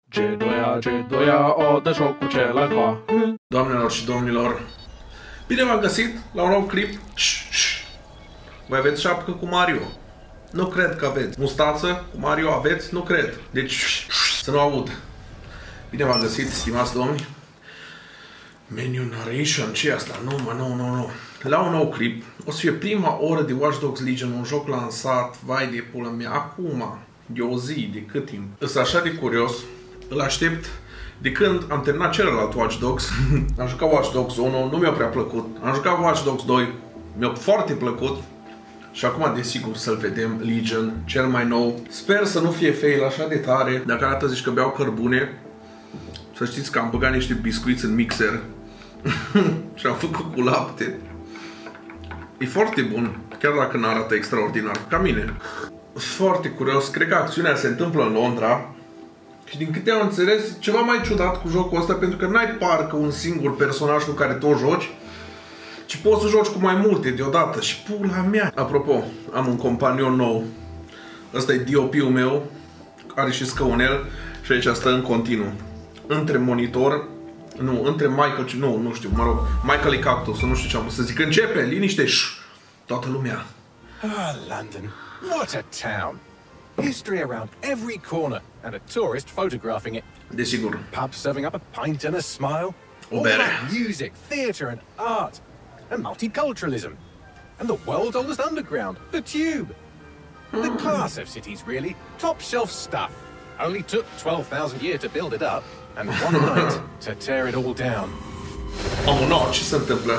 G2A, o de joc cu celălalt. Doamnelor și domnilor, bine v-am găsit la un nou clip. Voi aveți șapcă cu Mario? Nu cred că aveți. Mustață cu Mario aveți? Nu cred. Deci să nu aud. Bine v-am găsit, stimați domni. Menu narration, ce e asta? Nu. La un nou clip. O să fie prima oră de Watch Dogs Legion, un joc lansat, vai de pula mea, acum, de o zi, de cât timp. Sunt așa de curios, îl aștept de când am terminat celălalt Watch Dogs. Am jucat Watch Dogs 1, nu mi-a prea plăcut. Am jucat Watch Dogs 2, mi-a foarte plăcut. Și acum, desigur, să-l vedem, Legion, cel mai nou. Sper să nu fie fail așa de tare. Dacă arată zici că beau cărbune, să știți că am băgat niște biscuiți în mixer și am făcut cu lapte. E foarte bun, chiar dacă nu arată extraordinar, ca mine. Foarte curios, cred că acțiunea se întâmplă în Londra. Și din câte am înțeles, ceva mai ciudat cu jocul ăsta, pentru că n-ai parcă un singur personaj cu care tu joci, ci poți să joci cu mai multe deodată. Și pula mea! Apropo, am un companion nou. Ăsta e DOP-ul meu, are și scaunel și aici stă în continuu. Între monitor, nu, între Michael, nu știu, mă rog, Michael e Cactus, nu știu ce am să zic. Începe, liniște, toată lumea. Ah, London, what a town! History around every corner and a tourist photographing it. Desigur. Pubs serving up a pint and a smile. O bere. Music, theatre and art. And multiculturalism. And the world's oldest underground, the Tube. The class of cities, really. Top shelf stuff. Only took 12,000 years to build it up, and one night to tear it all down. Oh, no, ce se întâmplă?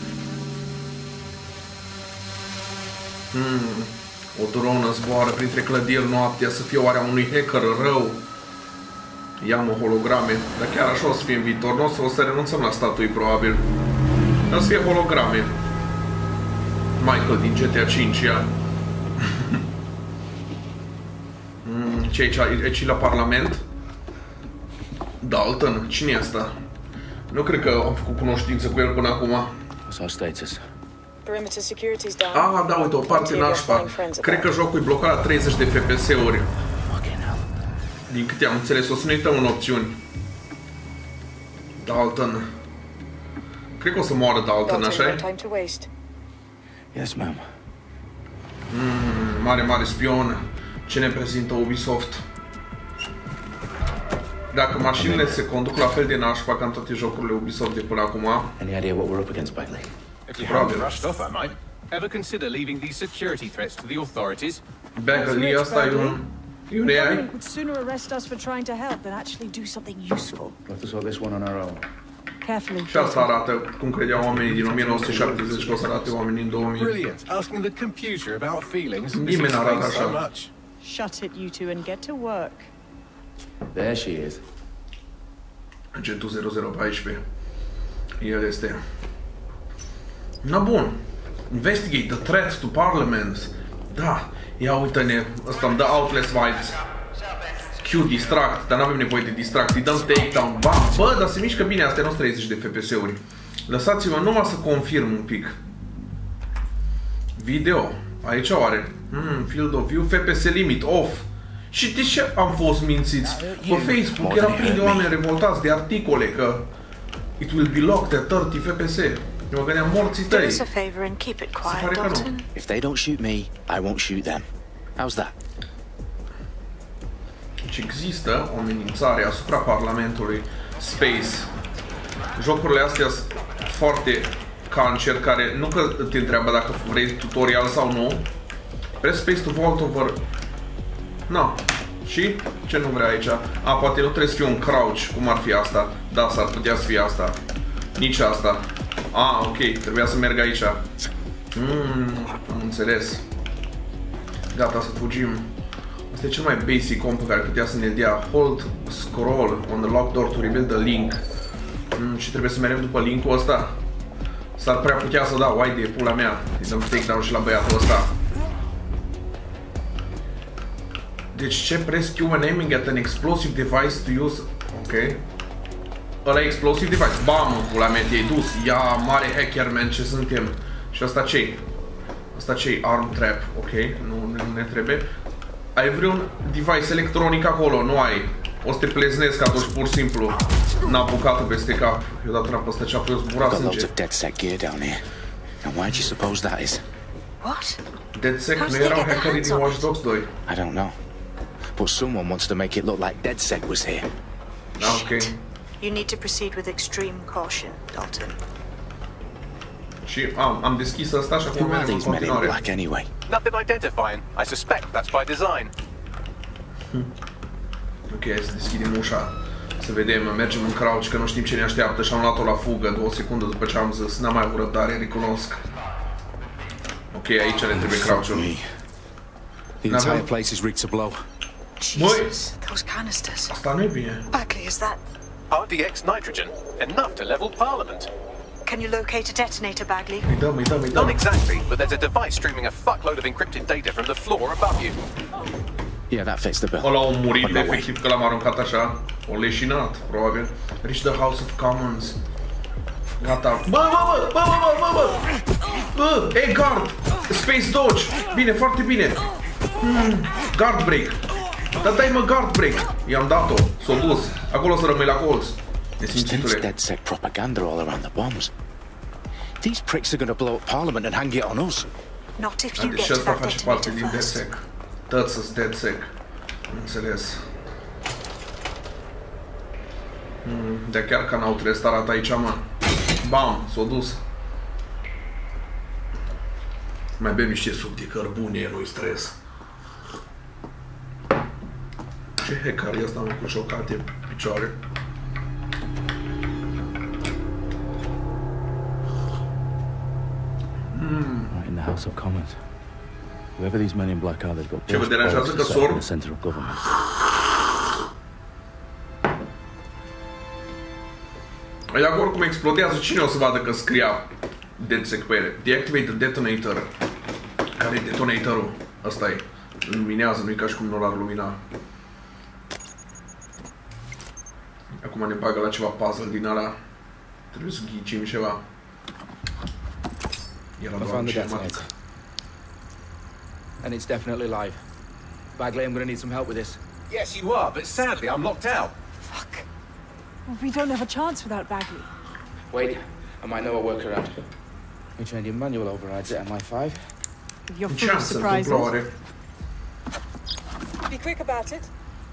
O dronă zboară printre clădiri noaptea, să fie oarea unui hacker rău. Ia-mă holograme, dar chiar așa o să fie în viitor, nu o să renunțăm la statui probabil. O să fie holograme. Michael din GTA 5 ia. Ce aici? Aici la Parlament? Dalton? Cine e asta? Nu cred că am făcut cunoștință cu el până acum. What's our status? Perimeter security's down. Ah, da, uite, o parte nașpa. Cred că jocul e blocat la 30 de FPS-uri. Din câte am înțeles, o să ne uităm în opțiuni. Dalton. Cred că o să moară Dalton, așa-i? Yes, ma'am. Mare spion. Ce ne prezintă Ubisoft? Dacă mașinile se conduc la fel de nașpa ca în toate jocurile Ubisoft de până acum. Any idea what we're up against, Bagley? If you haven't rushed off, I might. Ever consider leaving these security threats to the authorities? Bagley, asta e un AI? Would sooner arrest us for trying to help than actually do something useful. We'll have to sort this one on our own. Carefully. Și asta arată cum credeau oamenii din 1970 că o să arate oamenii în 2000. Brilliant. Asking the computer about feelings. Nimeni n-arată This explains so așa. much. Shut it, you two, and get to work. There she is. Agentul 0014. El este. Na bun. Investigate the threat to Parliament. Da. Ia uite-ne. Ăsta îmi dă Outlast vibes. Q distract. Dar n-avem nevoie de distract. Îi dăm takedown. Bă, dar se mișcă bine. Astea nu 30 de FPS-uri. Lăsați-mă numai să confirm un pic. Video. Aici oare? Field of view. FPS limit. Off. Și de ce am fost mințiți? Pe Facebook erau plini de oameni revoltați de articole că it will be locked at 30 FPS. Eu mă gândeam morții tăi. Se pare că nu. If they don't shoot me, I won't shoot them. How's that? Deci există o amenințare asupra Parlamentului. Space. Jocurile astea sunt foarte cancer, care nu că te întreabă dacă vrei tutorial sau nu. Press space to vault over. No. Și? Ce nu vrea aici? A, poate nu trebuie să fie un crouch, cum ar fi asta. Da, s-ar putea să fie asta. Nici asta. A, ok, trebuia să merg aici. Am înțeles. Gata, să fugim. Asta e cel mai basic comp pe care putea să ne dea. Hold scroll on the locked door to reveal the link. Și trebuie să mergem după linkul ăsta. S-ar prea putea să dau, uai de pula mea. Îi dăm takedown și la băiatul ăsta. Deci ce? Press Q when aiming at an explosive device to use... Ok. Ăla e explosive device. Bam, pula mea, te-ai dus. Ia, mare hacker, man, ce suntem. Și asta ce-i? Asta ce-i? Arm trap. Ok, nu ne trebuie. Ai vreun device electronic acolo? Nu ai. O să te pleznesc atunci, pur și simplu. N-a bucată peste cap. Eu dat trapă ăsta ce-a zburat Got sânge. loads of DedSec gear down here. And why do you suppose that is? What? DedSec How nu did they erau get their hackerii hands din on Watch it? Dogs 2. I don't know. But someone wants to make it look like DedSec was here. Da, ok. You need to proceed with extreme caution, Dalton. Și am deschis asta și acum Who are mergem în these men in continuare. black anyway? Nothing identifying. I suspect that's by design. Ok, hai să deschidem ușa. Să vedem, mergem în crouch, că nu știm ce ne așteaptă și am luat-o la fugă 2 secunde după ce am zis. N-am mai avut răbdare, recunosc. Ok, aici ne trebuie crouch-ul. Me. The entire place is rigged to blow. Jesus, those canisters. Asta nu e bine. Bagley, is that... RDX nitrogen. Enough to level Parliament. Can you locate a detonator, Bagley? Îi dăm, îi dăm, îi Not dăm. exactly, but there's a device streaming a fuckload of encrypted data from the floor above you. Yeah, that fits the bill. Ăla a murit, But no way. efectiv, că l-am aruncat așa. O leșinat, probabil. Reach the House of Commons. Gata. Bă, e guard! Space dodge! Bine, foarte bine! Guard break! Dar dai-mă guard break! I-am dat-o, s-o dus. Acolo să rămâi la colț. Strange Nesimțitule. DedSec propaganda all around the bombs. These pricks are going to blow up Parliament and hang it on us. Not if you Deci get to asta that face parte detonator din first. DedSec. Tăți sunt DedSec. Înțeles. De chiar că n-au restarat aici, mă. Bam, s-o dus. Mai bem niște suc de cărbune, nu-i stres. Ce hacker e ăsta, mă, cu șocate pe picioare? Right in the House of Commons. Whoever these men in black are, they've got Ce vă deranjează că set in sorb? the center of government. Dacă oricum explodează, cine o să vadă că scria DedSec pe ele? Deactivate the detonator. Care e detonatorul? Ăsta e. Luminează, nu-i ca și cum nu l-ar lumina. Acum ne bagă la ceva puzzle din ala. Trebuie să ghicim ceva. Era I doar found the încermat. detonator. And it's definitely live. Bagley, I'm gonna need some help with this. Yes, you are, but sadly I'm locked out. Fuck. We don't have a chance without Bagley. Wait, I might know a workaround. We trained your manual overrides at MI5. You're Ce full of șansă surprises. întâmplă oare? Be quick about it.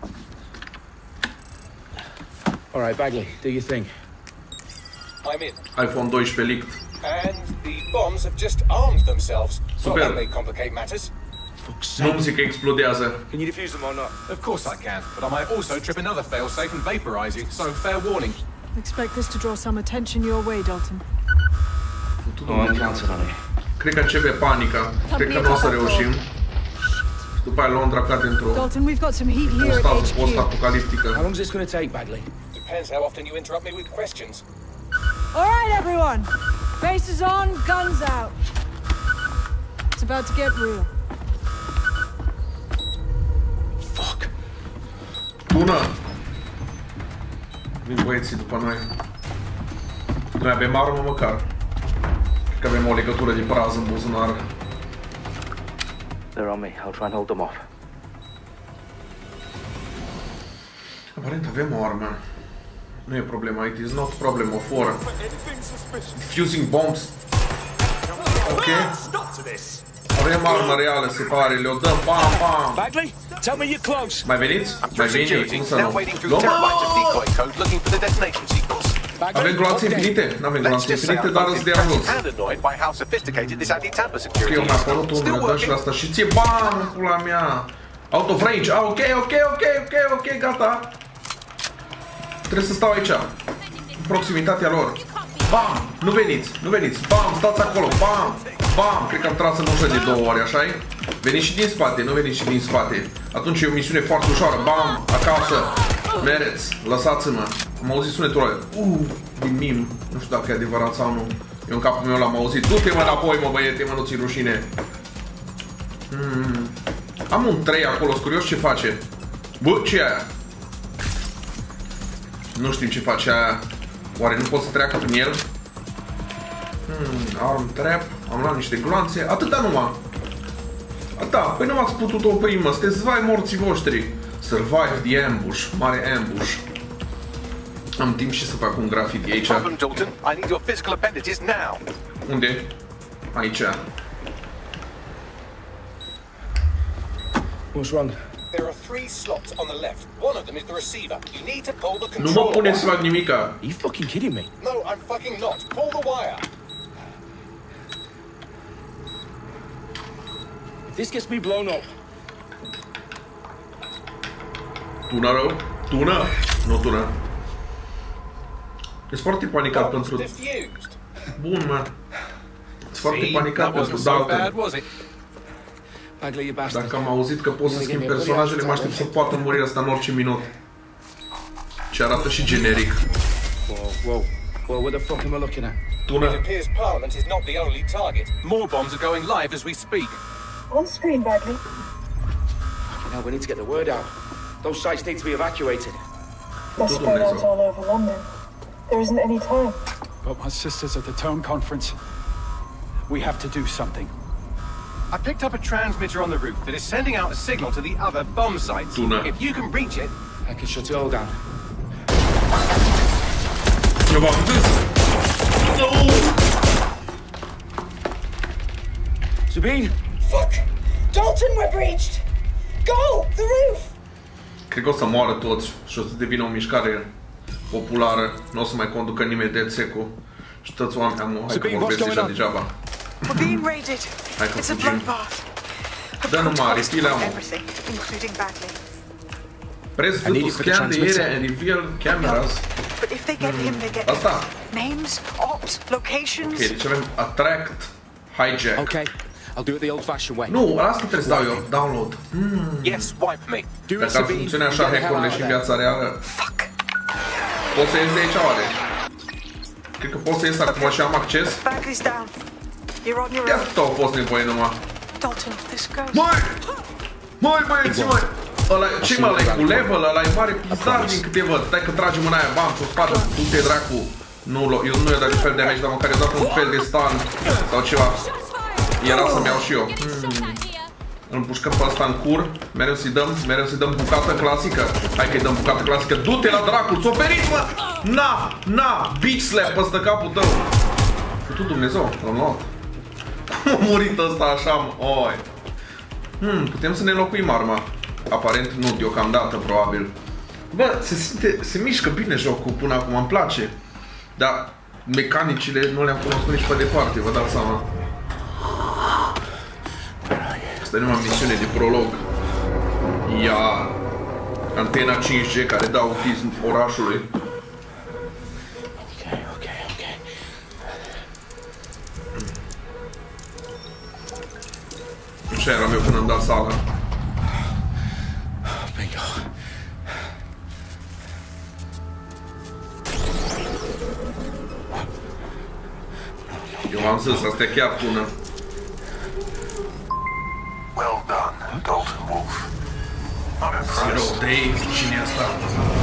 All right, Bagley, do your thing. I'm in. iPhone 12 leaked. And the bombs have just armed themselves. So Super. that may complicate matters. Nu-mi zic că explodează. Can you defuse them or not? Of course I can, but I might also trip another failsafe and vaporize you, so fair warning. Expect this to draw some attention your way, Dalton. Oh, I'm counting on it. Cred că începe panica. Cred că nu o să reușim. Și după aia Londra cade într-o Dalton, we've got some heat here at stare HQ. post-apocaliptică. How long is this gonna take, Bagley? Depends how often you interrupt me with questions. All right, everyone. Faces on, guns out. It's about to get real. Fuck. Bună! Vin băieții după noi. Noi avem armă măcar. Cred că avem o legătură de prază în buzunar. They're on me. I'll try and hold them off. Aparent avem o armă. Nu e problema, it is not problem of war. Defusing bombs. Ok. Avem armă reală, se pare, le-o dăm, bam, bam. Bagley, tell me you're close. Mai veniți? Mai veni, Security, cum să now nu? wading through Luăm, terabytes of decoy code looking for the detonation sequence. avem gloanțe okay. infinite? N-avem Let's gloanțe just say infinite, I'm dar both îți de ajuns. impressed and annoyed by how sophisticated this anti-tamper Ok, security eu mi-a is. apărut unul, Still dă și la working? asta și ție, bam, pula mea. Out of range, ok, gata. Trebuie să stau aici, în proximitatea lor. Bam, nu veniți, bam, stați acolo, bam, bam. Cred că am tras în ușă de 2 ori, așa-i? Veniți și din spate, nu veniți și din spate. Atunci e o misiune foarte ușoară, bam, acasă. Mereți, lăsați-mă. Am auzit sunetul ăla, din mim. Nu știu dacă e adevărat sau nu. Eu în capul meu l-am auzit. Du-te mă înapoi, mă băiete, mă, nu ți rușine. Am un 3 acolo, sunt curios ce face. Bă, ce e aia? Nu știm ce face aia. Oare nu pot să treacă prin el? Arm trap. Am luat niște gloanțe. Atâta numai. Da, păi nu m-ați putut opri, mă. Sunteți vai morții voștri. Survive the ambush. Mare ambush. Am timp și să fac un graffiti aici. Problem, Dalton. I need your physical appendages now. Unde? Aici. What's wrong? There are 3 slots on the left. One of them is the receiver. You need to pull the Nu control. mă pune să fac nimica. Are you fucking kidding me? No, I'm fucking not. Pull the wire. If this gets me blown up... Tună rău? Tună? Nu tună. Ești foarte panicat pentru... Diffused. Bun, mă. Ești foarte See, panicat that pentru wasn't so bad, Dalton. was it? Bagley, you bastard. Dacă am auzit că poți să schimbi personajele, mă aștept să poată muri asta în orice minut. Ce arată și generic. Whoa, what the fuck am I looking at? Tună. It appears Parliament is not the only target. More bombs are going live as we speak. On screen, Bagley. Now we need to get the word out. Those sites need to be evacuated. They're spread out all over London. There isn't any time. But my sister's at the Tone Conference. We have to do something. I picked up a transmitter on the roof that is sending out a signal to the other bomb sites. Tună. If you can reach it, I can shut it all down. Eu v-am zis! Nu! Sabine! Fuck! Dalton, we're breached! Go! The roof! Cred că o să moară toți și o să devină o mișcare populară. Nu o să mai conducă nimeni de țecu. Și toți oamenii am... Hai că vorbesc deja degeaba. We're being raided. Hai că It's a fugim. bloodbath. Dă numai aripile, mă. Everything, including Bagley. Press the scan the area and reveal cameras. But if they get him, they get Asta. names, ops, locations. Ok, deci avem attract, hijack. Okay, I'll do it the old-fashioned way. Nu, asta trebuie să dau eu. Download. yes, wipe me. Do it, Dacă ar Sabine. funcționa așa hackurile și în viața reală. Fuck. Poți să ies de aici, oare? Cred că poți să ies acum și am acces. Bagley's down. You're on your Ia own. tot au fost nevoie numai. Dalton, this goes. Măi, băieți, măi! Ăla, ce mă, ăla e cu level, ăla e mare pizar din câte văd. Stai că tragem în aia, bam, cu spadă, du-te dracu. Nu, eu nu i-o dat niciun fel de damage, dar măcar i-o dat un fel de stun sau ceva. Era să-mi iau și eu. Îl împușcăm pe ăsta în cur, mereu să-i dăm bucată clasică. Hai că-i dăm bucată clasică, du-te la dracu, ți-o ferit, mă! Na, bitch slap păstă capul tău. Tu Dumnezeu, l-am luat. Cum a murit ăsta așa, mă? Oi. Putem să ne înlocuim arma. Aparent nu, deocamdată, probabil. Bă, se mișcă bine jocul până acum, îmi place. Dar mecanicile nu le-am cunoscut nici pe departe, vă dați seama. Asta e numai misiune de prolog. Ia antena 5G care dă autism orașului. Okay. Așa eram eu până îmi dat sala. Bingo. Eu am zis, asta e chiar bună. Well done, Dalton Wolf. I'm Zero impressed. Day, cine e asta?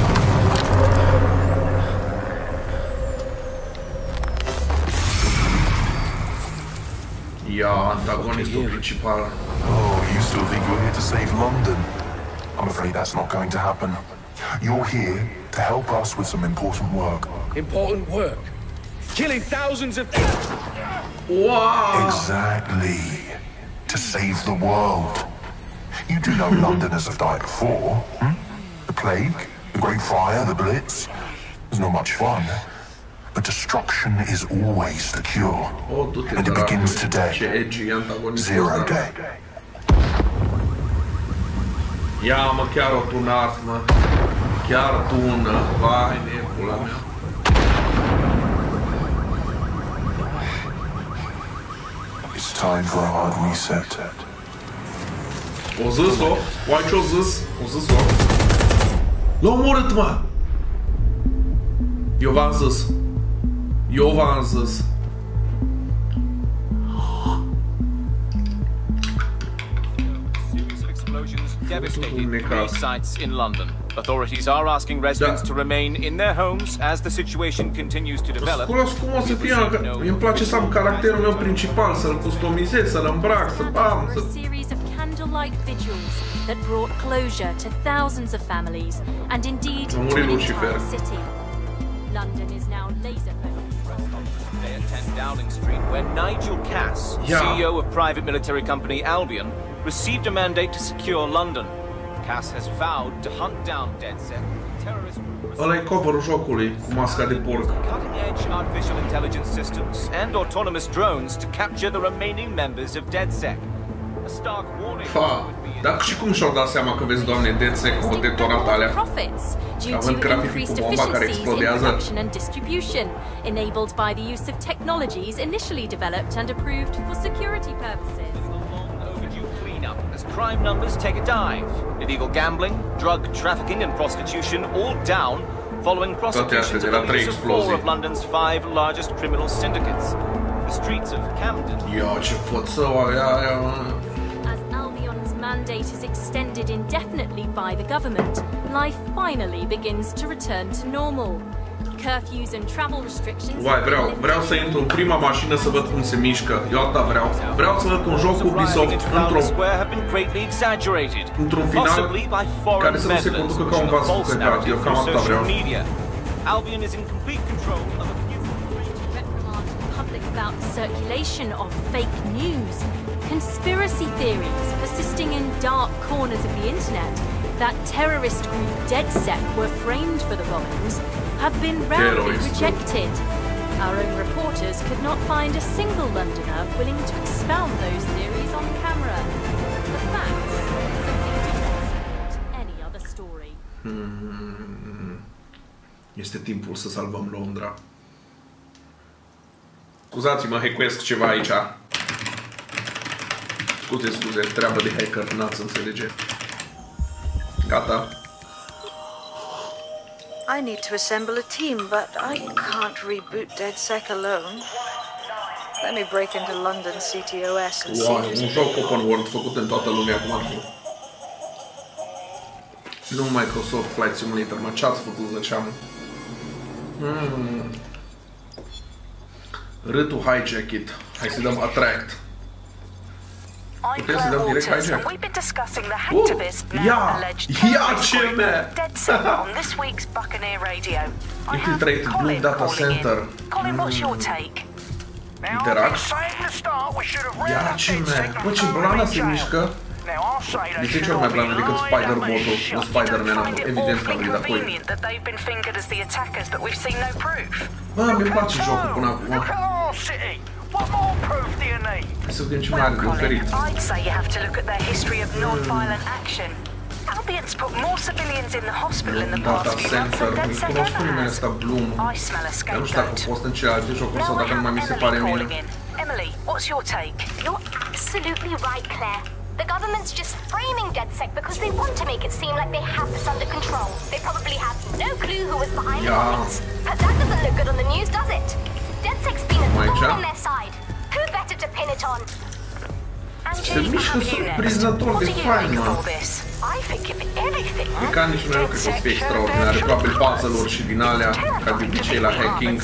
Ia, antagonistul principal. Oh, you still think you're here to save London? I'm afraid that's not going to happen. You're here to help us with some important work. Important work. Killing thousands of people. Wow! Exactly. To save the world. You do know Londoners have died before. The plague, the Great Fire, the Blitz. It's not much fun. But destruction is always the cure. Oh, du-te, And it dracu. begins today. Ce edgy e antagonistul Zero ăsta. Day. Ia, mă, chiar o tunat, mă. Chiar tună. Vai, nebula mea. It's time for a hard reset. O zis-o? Oai ce-o zis? O zis-o? L-a omorât, mă! Eu v-am zis. Eu v-am zis. Series of explosions devastated 3 sites in London. Authorities are asking residents to remain in their homes as the situation continues to develop. Cunosc cum o să fie, că îmi place să am caracterul meu principal, să-l customizez, să-l îmbrac, să bam, să... series of candlelight vigils that brought closure to thousands of families and indeed to an entire city. London is now laser-focused. Today at 10 Downing Street, where Nigel Cass, CEO of private military company Albion, received a mandate to secure London. Cass has vowed to hunt down DedSec, terrorist group. Ăla e cover-ul jocului cu masca de porc. Cutting-edge artificial intelligence systems and autonomous drones to capture the remaining members of DedSec. A stark warning. Dar și cum și-au dat seama că vezi, Doamne, DedSec cu detonat alea? Având graficul cu bomba care explodează. Enabled by the use of technologies initially developed and approved for security purposes. As crime numbers take a dive, illegal gambling, drug trafficking and prostitution all down following prosecutions of the release of 4 of London's 5 largest criminal syndicates. The streets of Camden. As Albion's mandate is extended indefinitely by the government, life finally begins to return to normal. Curfews and travel restrictions. Vreau să intru în prima mașină să văd cum se mișcă. Eu atâta vreau. Vreau să văd un joc Ubisoft într-un final care să nu se conducă ca un vas cu căcat. Eu cam atâta vreau. Albion is in complete control of a reprimand the public about the circulation of fake news, conspiracy theories persisting in dark corners of the internet that terrorist group DedSec were framed for the bombings have been roundly rejected. Our own reporters could not find a single Londoner willing to expound those theories on camera. The facts simply do not support any other story. Este timpul să salvăm Londra. Scuzați-mă, hackuiesc ceva aici. Scuze, treabă de hacker, n-ați înțelege. Gata. I need to assemble a team, but I can't reboot DedSec alone. Let me break into London CTOS and see who's un joc open world făcut în toată lumea cum ar fi. Nu Microsoft Flight Simulator, mă, ce-ați făcut, zăceam? Râtul Hijack It. Hai să dăm Attract. I'm Claire Waters, and we've been discussing the hacktivists now alleged terrorist group DedSec on this week's Buccaneer Radio. I have Colin calling in. Colin, what's your take? Interact. Ia ce mea, bă, ce blană se mișcă. De ce ori mai blană decât Spider-Bot-ul, nu Spider-Man, evident că am venit apoi. Bă, mi-mi place jocul până acum. What more proof do you need? Să vedem ce mai are de oferit. I'd say you have to look at their history of non-violent action. Albion's put more civilians in the hospital in the past few months than DedSec ever has. I smell a scapegoat. Emily, what's your take? You're absolutely right, Claire. The government's just framing DedSec because they want to make it seem like they have this under control. They probably have no clue who was behind the bombings. But that doesn't look good on the news, does it? DedSec's been a thorn in their side. Who better to pin it on? Se mișcă surprinzător de fain, mă. E ca nici nu cred că o să fie extraordinare. Probabil puzzle-uri și din alea, ca de obicei la hacking.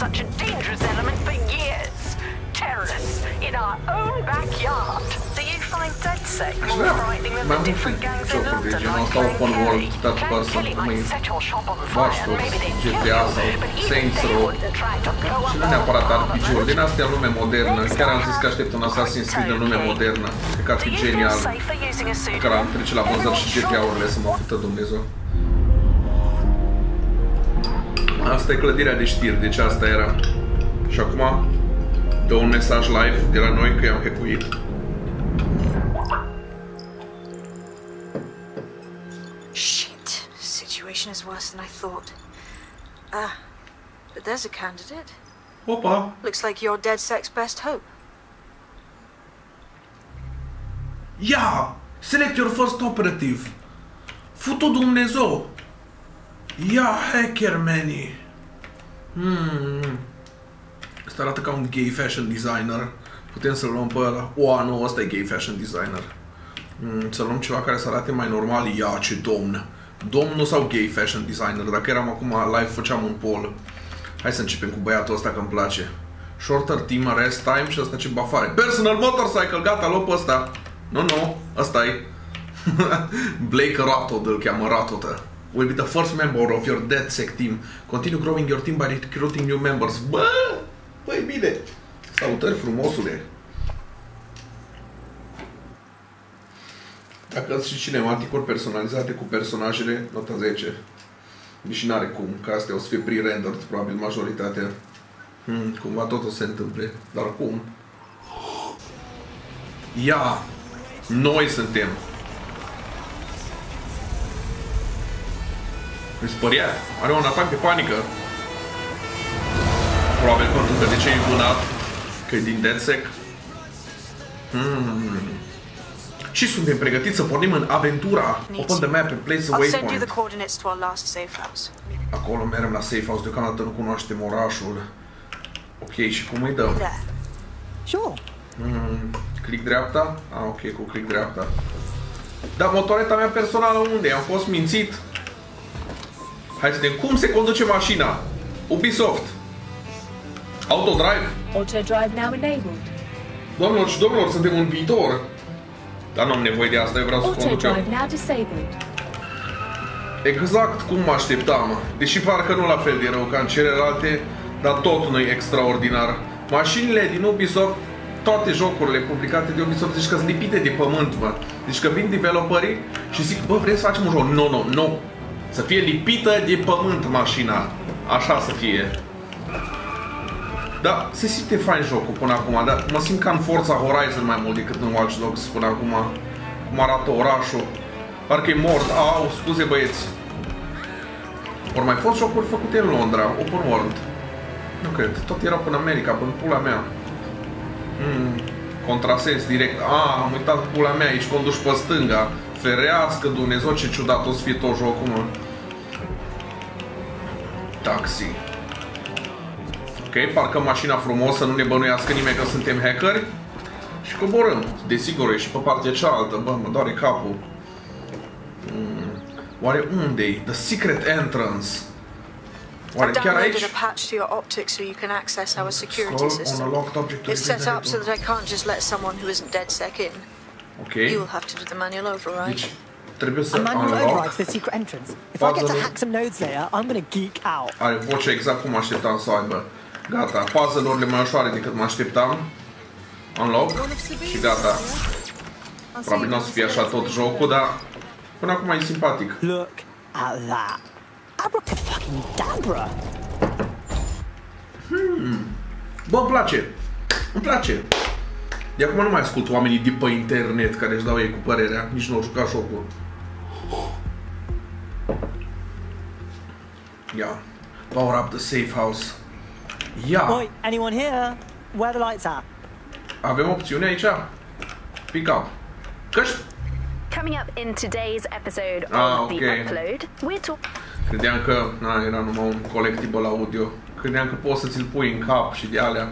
Aș vrea mai mult jocuri de genul ăsta, open world, third person, cum e Watch Dogs, GTA sau Saints Row. Și nu neapărat RPG-uri, din astea lume modernă. Chiar am zis că aștept un Assassin's Creed în lume modernă. Cred că ar fi genial. Care am trece la vânzări și GTA-urile să mă ajută Dumnezeu. Asta e clădirea de știri, deci asta era. Și acum dă un mesaj live de la noi că i-am hackuit. Shit, the situation is worse than I thought. But there's a candidate. Opa! Looks like you're DedSec's best hope. Ia! Select your first operative. Futu Dumnezeu! Ia, hacker manii! Asta arată ca un gay fashion designer. Putem să-l luăm pe ăla. Nu, ăsta e gay fashion designer. Să luăm ceva care să arate mai normal. Ia, ce domn! Domnul sau gay fashion designer? Dacă eram acum live, făceam un poll. Hai să începem cu băiatul ăsta, că îmi place. Shorter team arrest time și ăsta ce bafare. Personal motorcycle, gata, luăm pe ăsta. Nu, ăsta e. Blake Ratod îl cheamă Ratodă. Will be the first member of your DedSec team. Continue growing your team by recruiting new members. Bă! Băi, bine! Salutări, frumosule! Dacă sunt și cinematicuri personalizate cu personajele, nota 10. Nici n-are cum, că astea o să fie pre-rendered, probabil majoritatea. Cumva tot o să se întâmple. Dar cum? Ia! Noi suntem! Mi spăria. Are un atac de panică. Probabil pentru că de ce e vânat? Că e din DedSec. Și suntem pregătiți să pornim în aventura. Open the map and place a waypoint. Acolo mergem la safe house. Deocamdată nu cunoaștem orașul. Ok, și cum îi dăm? Click dreapta? Ok, cu click dreapta. Dar motoreta mea personală unde? Am fost mințit. Hai să vedem cum se conduce mașina. Ubisoft. Autodrive. Autodrive now enabled. Doamnelor și domnilor, suntem în viitor. Dar nu am nevoie de asta, eu vreau să conduc eu. Exact cum mă așteptam. Deși parcă nu la fel de rău ca în celelalte, dar tot nu e extraordinar. Mașinile din Ubisoft, toate jocurile publicate de Ubisoft, zici că sunt lipite de pământ, mă. Deci că vin developerii și zic, bă, vrei să facem un joc? Nu. Să fie lipită de pământ mașina. Așa să fie. Da, se simte fain jocul până acum, dar mă simt ca în Forza Horizon mai mult decât în Watch Dogs până acum. Cum arată orașul. Parcă e mort. Au, scuze băieți. Ori mai fost jocuri făcute în Londra, open world. Nu cred, tot era până America, până pula mea. Contrasens direct. Am uitat pula mea, aici conduci pe stânga. Ferească Dumnezeu, ce ciudat o să fie tot jocul, mă. Taxi. Ok, parcăm mașina frumos, să nu ne bănuiască nimeni că suntem hackeri. Și coborâm. Desigur, e și pe partea cealaltă. Bă, mă doare capul. Oare unde-i? The secret entrance. Oare chiar aici? I've downloaded a patch to your optics so you can access our security system. It's set up so that I can't just let someone who isn't DedSec in. Okay. You'll have to do the manual override. Deci, trebuie să manual unlock. override for the secret entrance. If I get to hack some nodes later, I'm gonna geek out. Are voce exact cum așteptam să aibă. Gata, puzzle-urile mai ușoare decât mă așteptam. Unlock și gata. Probabil nu o să fie așa tot jocul, dar până acum e simpatic. Look at that. Abracadabra. Bă, îmi place. Îmi place. De acum nu mai ascult oamenii de pe internet care își dau ei cu părerea. Nici nu au jucat jocul. Ia. Power up the safe house. Ia. Oi, anyone here? Where the lights at? Avem opțiune aici? Pick up. Căști? Coming up in today's episode of The Upload, we're talking. Credeam că era numai un collectible audio. Credeam că poți să ți-l pui în cap și de alea.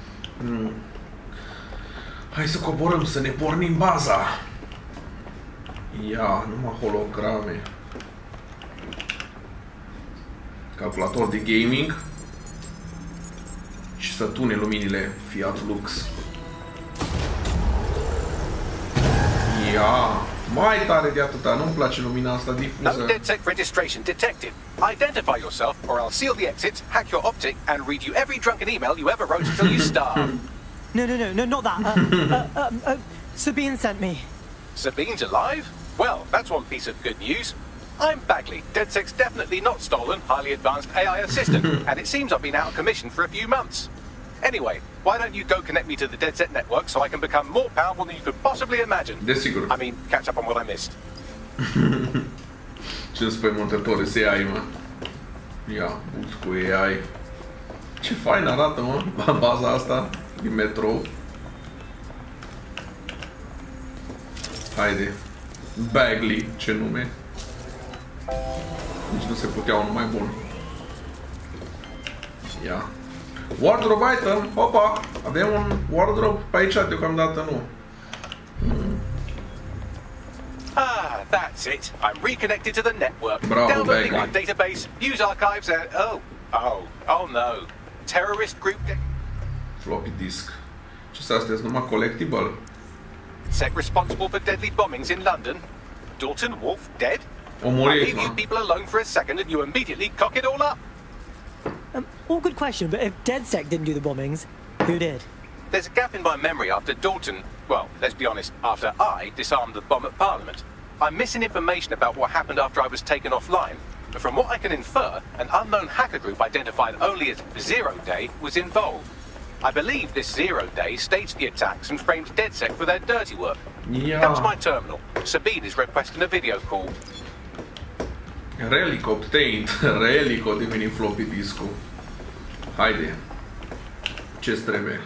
Hai să coborâm, să ne pornim baza. Ia, numai holograme. Calculator de gaming. Și să tune luminile Fiat Lux. Ia, mai tare de atâta, nu-mi place lumina asta difuză. No DedSec registration detected. Identify yourself or I'll seal the exits, hack your optic and read you every drunken email you ever wrote until you starve. No, not that. Sabine sent me. Sabine's alive? Well, that's one piece of good news. I'm Bagley, DedSec's definitely not stolen, highly advanced AI assistant, and it seems I've been out of commission for a few months. Anyway, why don't you go connect me to the DedSec network so I can become more powerful than you could possibly imagine? Desigur. I mean, catch up on what I missed. Ce înspăimântător este AI, mă. Ia, boost cu AI. Ce fain arată, mă, baza asta din metrou. Haide. Bagley, ce nume. Nici nu se putea unul mai bun. Ia. Wardrobe item, opa, avem un wardrobe pe aici, deocamdată nu. Ah, that's it. I'm reconnected to the network. Bravo, downloading Bagley. our database, use archives and oh no. Terrorist group Floppy disk. Ce sunt astea? Numai collectible? DedSec responsible for deadly bombings in London. Dalton Wolf dead? I Omurit, leave you people alone for a second and you immediately cock it all up. All good question, but if DedSec didn't do the bombings, who did? There's a gap in my memory after Dalton, well, let's be honest, after I disarmed the bomb at Parliament. I'm missing information about what happened after I was taken offline. But from what I can infer, an unknown hacker group identified only as Zero Day was involved. I believe this Zero Day staged the attacks and framed DedSec for their dirty work. Come to my terminal. Sabine is requesting a video call. Relic obtained. Relic o devenit floppy disco. Haide. Ce-ți trebuie?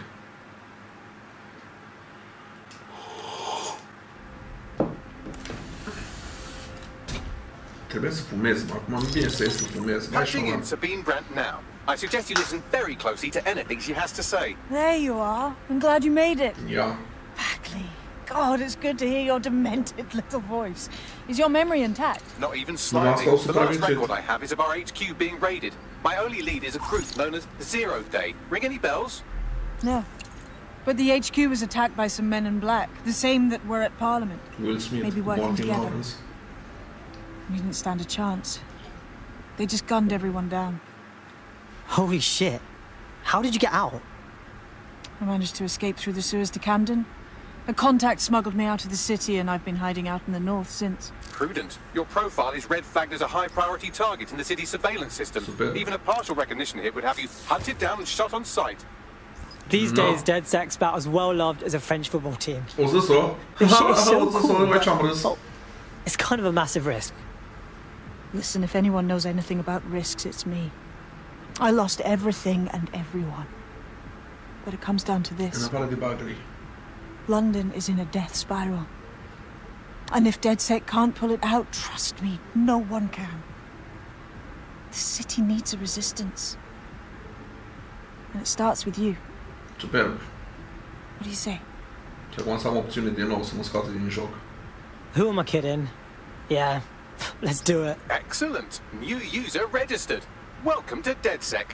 Trebuie să fumez, acum nu bine să ies să fumez. Patching in Sabine Brandt now. I suggest you listen very closely to anything she has to say. There you are. I'm glad you made it. Yeah. Bagley. God, it's good to hear your demented little voice. Is your memory intact? Not even slightly. The last record I have is of our HQ being raided. My only lead is a group known as Zero Day. Ring any bells? No. But the HQ was attacked by some men in black, the same that were at Parliament. Will Smith, maybe working Martin together. Lawrence. We didn't stand a chance. They just gunned everyone down. Holy shit. How did you get out? I managed to escape through the sewers to Camden. A contact smuggled me out of the city, and I've been hiding out in the north since. Prudent. Your profile is red flagged as a high-priority target in the city's surveillance system. Super. Even a partial recognition hit would have you hunted down and shot on sight. These days, DedSec's about as well loved as a French football team. O zis o? This shit is so cool, mai ce-am râs. but it's kind of a massive risk. Listen, if anyone knows anything about risks, it's me. I lost everything and everyone. But it comes down to În this. afară de Bagley. London is in a death spiral. And if DedSec can't pull it out, trust me, no one can. The city needs a resistance. And it starts with you. Superb. What do you say? Și acum să am opțiune din nou să mă scoate din joc. Who am I kidding? Yeah, let's do it. Excellent. New user registered. Welcome to DedSec.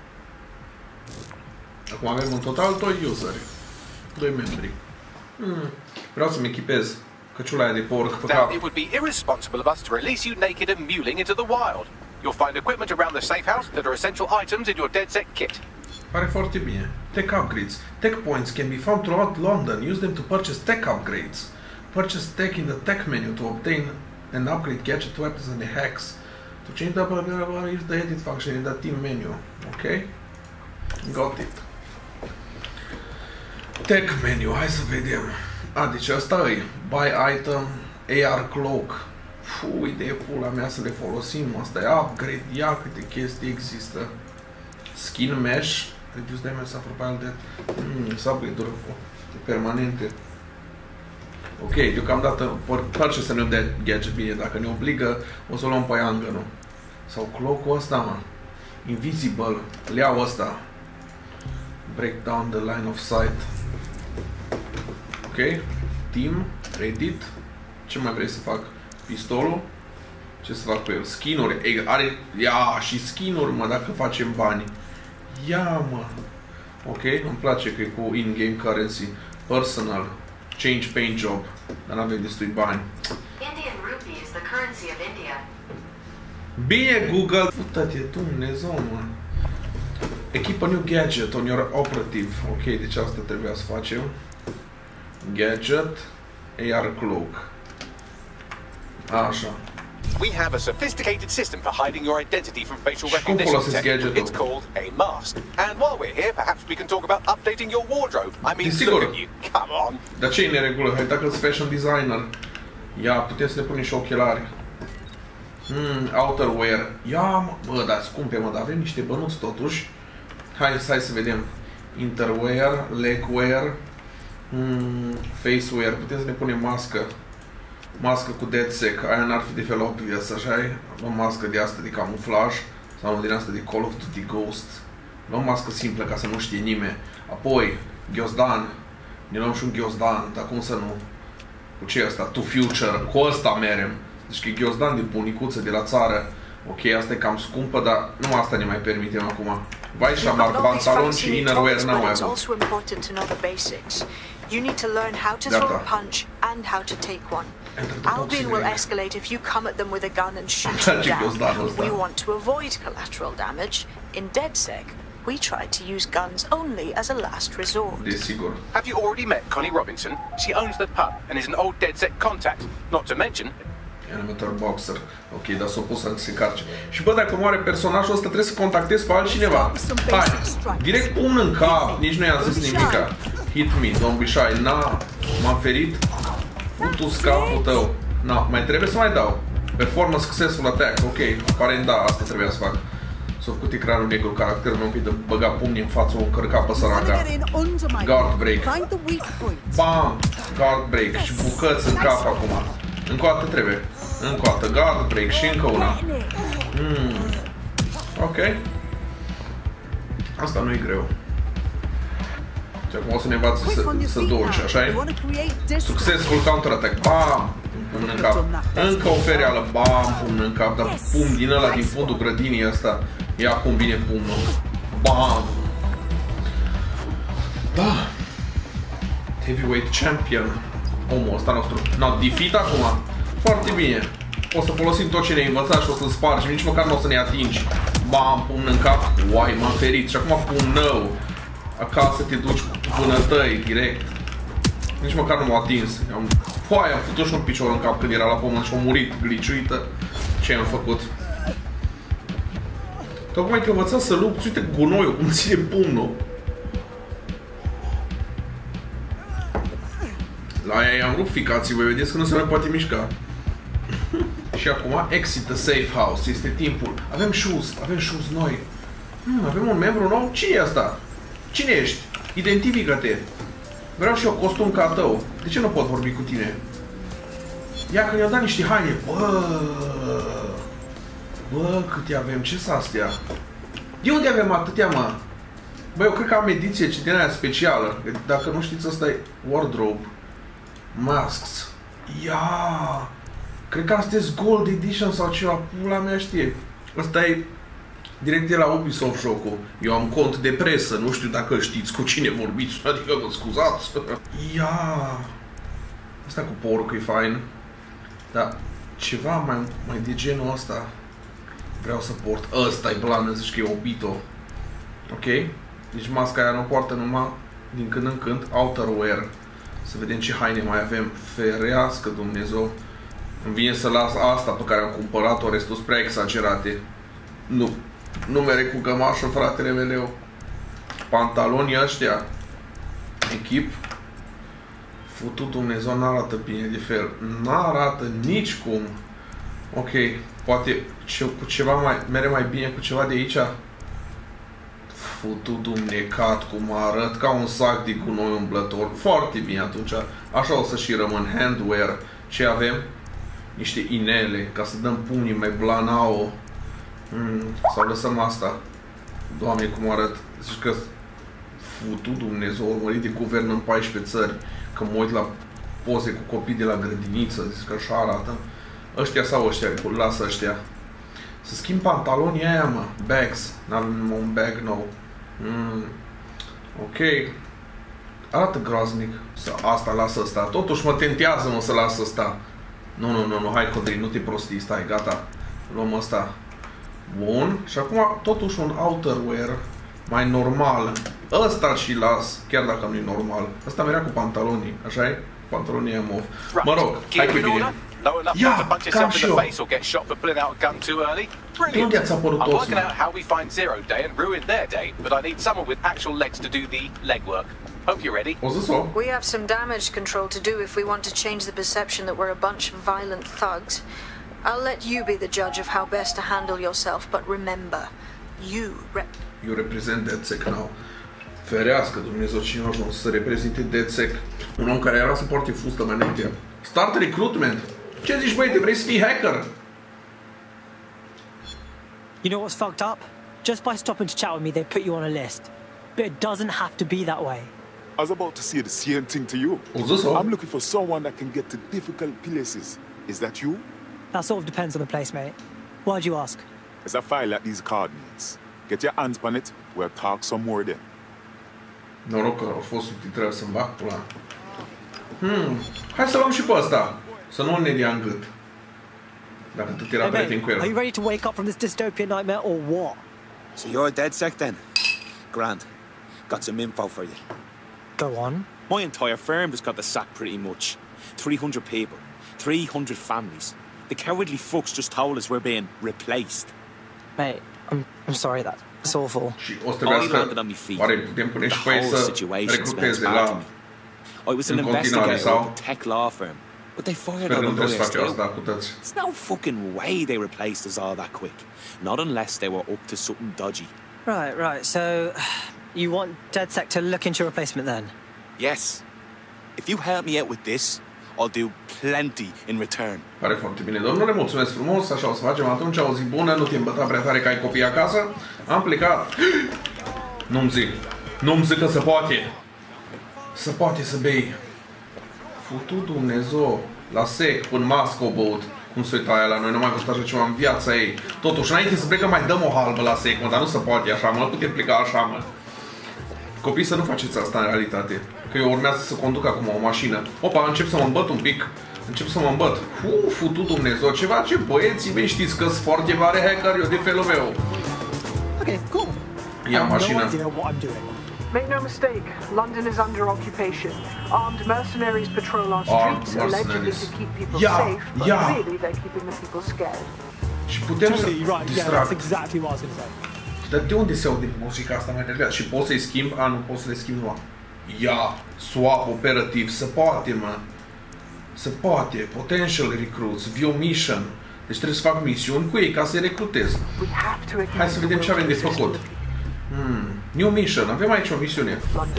Acum avem în total 2 useri. 2 membri. Vreau să-mi echipez căciula aia de porc pe Now, cap. it would be irresponsible of us to release you naked and mewling into the wild. You'll find equipment around the safe house that are essential items in your DedSec kit. Pare foarte bine. Tech upgrades. Tech points can be found throughout London. Use them to purchase tech upgrades. Purchase tech in the tech menu to obtain and upgrade gadget weapons and the hacks. To change the use the edit function in the team menu. Ok? Got it. Tech menu. Hai să vedem. Deci asta e. Buy item. AR cloak. Idee pula mea să le folosim. Asta e upgrade. Ia câte chestii există. Skin mesh. Reduce damage suffered by that. Upgrade-uri permanente. Ok, deocamdată purchase să ne dea gadget bine. Dacă ne obligă, o să o luăm pe Yanga, nu? Sau clock-ul ăsta, mă. Invisible. Îl iau ăsta. Break down the line of sight. Ok. Team. Edit. Ce mai vrei să fac? Pistolul. Ce să fac cu el? Skin-uri. Are... Ia, și skin-uri, mă, dacă facem bani. Ia, mă. Ok, îmi place că e cu in-game currency. Personal. Change paint job. Dar n-avem destui bani. Indian rupee is the currency of India. Bine, Google! Pută-te, Dumnezeu, mă. Equip a new gadget on your operative. Ok, deci asta trebuia să facem. Gadget. AR cloak. Așa. We have a sophisticated system for hiding your identity from facial recognition tech. It's called a mask. And while we're here, perhaps we can talk about updating your wardrobe. I mean, look at you. Come on. Dar ce e în neregulă? Hai, dacă-s fashion designer. Ia, putem să ne punem și ochelari. Outerwear. Ia, mă, bă, dar scumpe, mă, dar avem niște bănuți totuși. Hai să vedem. Interwear, legwear, facewear. Putem să ne punem mască. Mască cu DedSec. Aia n-ar fi de fel obvious, așa-i? Luăm mască de asta de camuflaj. Sau din asta de Call of Duty Ghost. Luăm mască simplă ca să nu știe nimeni. Apoi, ghiozdan. Ne luăm și un ghiozdan, dar cum să nu? Cu ce e asta? To Future. Cu ăsta merem. Deci că e ghiozdan de bunicuță de la țară. Ok, asta e cam scumpă, dar nu asta ne mai permitem acum. Vai și la pantaloni și innerwear n-am mai avut. Also important to know the basics. You need to learn how to throw a punch and how to take one. Albion will escalate if you come at them with a gun and shoot you down. We want to avoid collateral damage. In DedSec, we try to use guns only as a last resort. Desigur. Have you already met Connie Robinson? She owns the pub and is an old DedSec contact. Not to mention... Animator Boxer. Ok, dar s-o pus să se încarce. Și bă, dacă moare personajul ăsta, trebuie să contactezi pe altcineva. Hai, direct pumn în cap, nici nu i-am zis nimica. Hit me, don't be shy. Na, m-am ferit. Futu capul tău. Na, mai trebuie să mai dau. Performance successful attack, ok. Aparent da, asta trebuia să fac. S-a făcut ecranul negru, caracterul meu un pic de băga pumni în față, o încărca pe săraca. Guard break. Bam! Guard break și bucăți în cap acum. Încă o dată trebuie. Încă o dată guard break și încă una. Ok. Asta nu e greu. Și acum o să ne învață să dorci, așa-i? Successful counter-attack. Bam! Pumn în cap. Încă o fereală. Bam! Pumn în cap. Dar pumn din ăla, din fundul grădinii ăsta. Ia cum vine pumnul. Bam! Da! Heavyweight champion. Omul ăsta nostru. Not defeat acum. Foarte bine. O să folosim tot ce ne-ai învățat și o să-l spargi. Nici măcar nu o să ne atingi. Bam! Pumn în cap. Uai, m-am ferit. Și acum pumnău. Acasă te duci cu vânătăi direct. Nici măcar nu m-a atins. Foaia, am făcut și un picior în cap când era la pământ și a murit gliciuită. Ce am făcut? Tocmai te învăța să lupți. Uite gunoiul, cum ține pumnul. La aia i-am rupt ficații, voi vedeți că nu se mai poate mișca. Și acum, exit the safe house. Este timpul. Avem shoes noi. Avem un membru nou? Cine e asta? Cine ești? Identifică-te. Vreau și eu costum ca tău. De ce nu pot vorbi cu tine? Ia că ne-au dat niște haine. Bă, câte avem? Ce s-a astea? De unde avem atâtea, mă? Bă, eu cred că am ediție din aia specială. Dacă nu știți, ăsta e wardrobe. Masks. Ia! Cred că asta e Gold Edition sau ceva. Pula mea știe. Ăsta e direct de la Ubisoft Show-ul. Eu am cont de presă, nu știu dacă știți cu cine vorbiți, adică mă scuzați. Ia! Asta cu porcul e fain. Dar ceva mai de genul ăsta vreau să port. Ăsta e blană, zici că e obito. Ok? Deci masca aia nu poartă numai din când în când. Outerwear. Să vedem ce haine mai avem. Ferească Dumnezeu. Îmi vine să las asta pe care am cumpărat-o, restul spre exagerate. Nu mere cu cămașă, fratele meu. Pantalonii ăștia. Echip. Futut Dumnezeu, n-arată bine de fel. N-arată nici cum. Ok, poate cu ceva mere mai bine cu ceva de aici. Futut Dumnecat cum arăt, ca un sac de gunoi umblător. Foarte bine atunci. Așa o să și rămân. Handwear. Ce avem? Niște inele, ca să dăm pumnii mai blanao. Sau lăsăm asta. Doamne, cum arăt. Zici că futut Dumnezeu, urmărit de guvern în 14 țări. Că mă uit la poze cu copii de la grădiniță. Zici că așa arată. Ăștia sau ăștia, lasă ăștia. Să schimb pantalonii aia, mă. Bags. N-avem un bag nou. Ok. Arată groaznic. Asta, lasă asta. Totuși mă tentează, mă, să las asta. Nu, hai Codrin, nu te prostii, stai, gata. Luăm asta. Bun. Și acum totuși un outerwear mai normal. Ăsta și las, chiar dacă nu e normal. Ăsta merea cu pantalonii, așa-i? Pantalonii am off. Mă rog, hai cu bine. Ia, cam și eu. De unde ați apărut toți? We have some damage control to do if we want to change the perception that we're a bunch of violent thugs. I'll let you be the judge of how best to handle yourself, but remember, you represent DedSec now. Ferească Dumnezeu cine a ajuns să reprezinte DedSec. Un om care era să poarte fustă mai înainte. Start recruitment. Ce zici, băi, te vrei să fii hacker? You know what's fucked up? Just by stopping to chat with me, they put you on a list. But it doesn't have to be that way. I was about to say the same thing to you. I'm looking for someone that can get to difficult places. Is that you? That sort of depends on the place, mate. Why'd you ask? As I file out these coordinates, Get your hands on it. We'll talk some more then. Noroc că au fost subtitrări să-mi bag pula. Hai să luăm și pe ăsta. Să nu ne dea în gât. Dacă tot era prieten cu el. Are you ready to wake up from this dystopian nightmare or what? So you're DedSec then? Grand. Got some info for you. Go on. My entire firm just got the sack pretty much. 300 people. 300 families. The cowardly fucks just told us we're being replaced. Mate, I'm sorry that's awful. Și o să trebuiască, oare putem pune și pe ei să recruteze la I was an investigator with a tech law firm, but they fired all the lawyers too. There's no fucking way they replaced us all that quick. Not unless they were up to something dodgy. Right. So, you want DedSec to look into your replacement then? Yes. If you help me out with this, I'll do plenty in return. Pare foarte bine, domnule, mulțumesc frumos, așa o să facem atunci, o zi bună, nu te îmbăta prea tare că ai copii acasă. Am plecat. Nu-mi zic că se poate. Se poate să bei. Futu Dumnezeu, la sec, până mască o băut. Cum se uita aia la noi, nu mai văzut așa ceva în viața ei. Totuși, înainte să plecăm mai dăm o halbă la sec, mă, dar nu se poate așa, mă, putem pleca așa, mă. Copii, să nu faceți asta în realitate. Că eu urmează să conduc acum o mașină. Opa, încep să mă îmbăt un pic. Futu Dumnezeu, ceva ce băieții mei știți că-s foarte mare hacker, eu de felul meu. Okay, cool. Ia mașina. Make no mistake, London is under occupation. Armed mercenaries patrol our streets, allegedly to keep people safe, but really they're keeping the people scared. Și putem să distrag. That's exactly what I was going to say. Dar de unde se aude muzica asta mai enervează? Și poți să-i schimb? Nu poți să le schimb, nu. Ia, swap operativ, se poate, mă. Se poate. Potential recruits, view mission. Deci trebuie să fac misiuni cu ei ca să-i recrutez. Hai să vedem ce avem de făcut. New mission. Avem aici o misiune.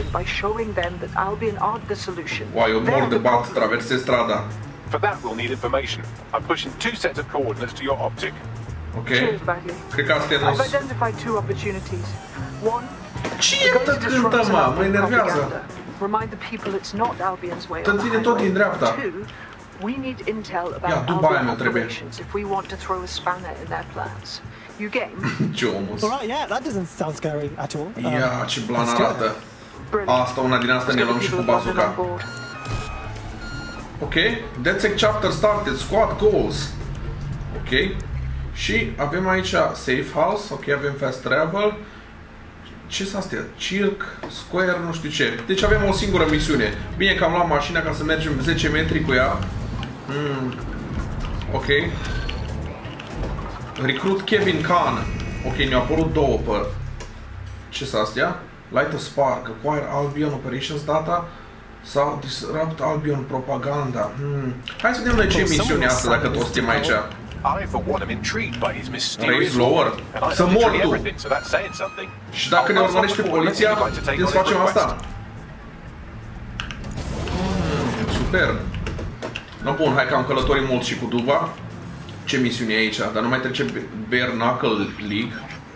Wow, eu mor de bat, traversez strada. For that we'll need information. I'm pushing 2 sets of coordinates to your optic. Ok. Cred că asta e I've identified 2 opportunities. One, ce cântă, mă? Mă enervează. Remind the people it's not Albion's way. Tot vine tot din dreapta. We need intel about Albion operations if we want to throw a spanner in their plans. You game? Ce omus. Alright, yeah, that doesn't sound scary at all. Ia, ce blan arată. Asta, una din asta ne luăm și cu bazooka. Ok, DedSec chapter started, squad goals. Ok. Și avem aici safe house, ok, avem fast travel. Ce-s astea? Circ, square, nu știu ce. Deci avem o singură misiune. Bine că am luat mașina ca să mergem 10 metri cu ea. Ok. Recruit Kevin Khan. Ok, ne-au apărut 2 pe... Ce-s astea? Light a spark, acquire Albion operations data sau disrupt Albion propaganda. Hai să vedem noi ce e misiunea asta dacă toți suntem aici. I, for one, am intrigued by his mysterious lower. Să mor tu! Și dacă ne urmărește poliția, putem să facem asta. Super! No, bun, hai că am călătorit mult și cu Duva. Ce misiune e aici? Dar nu mai trece Bare Knuckle League.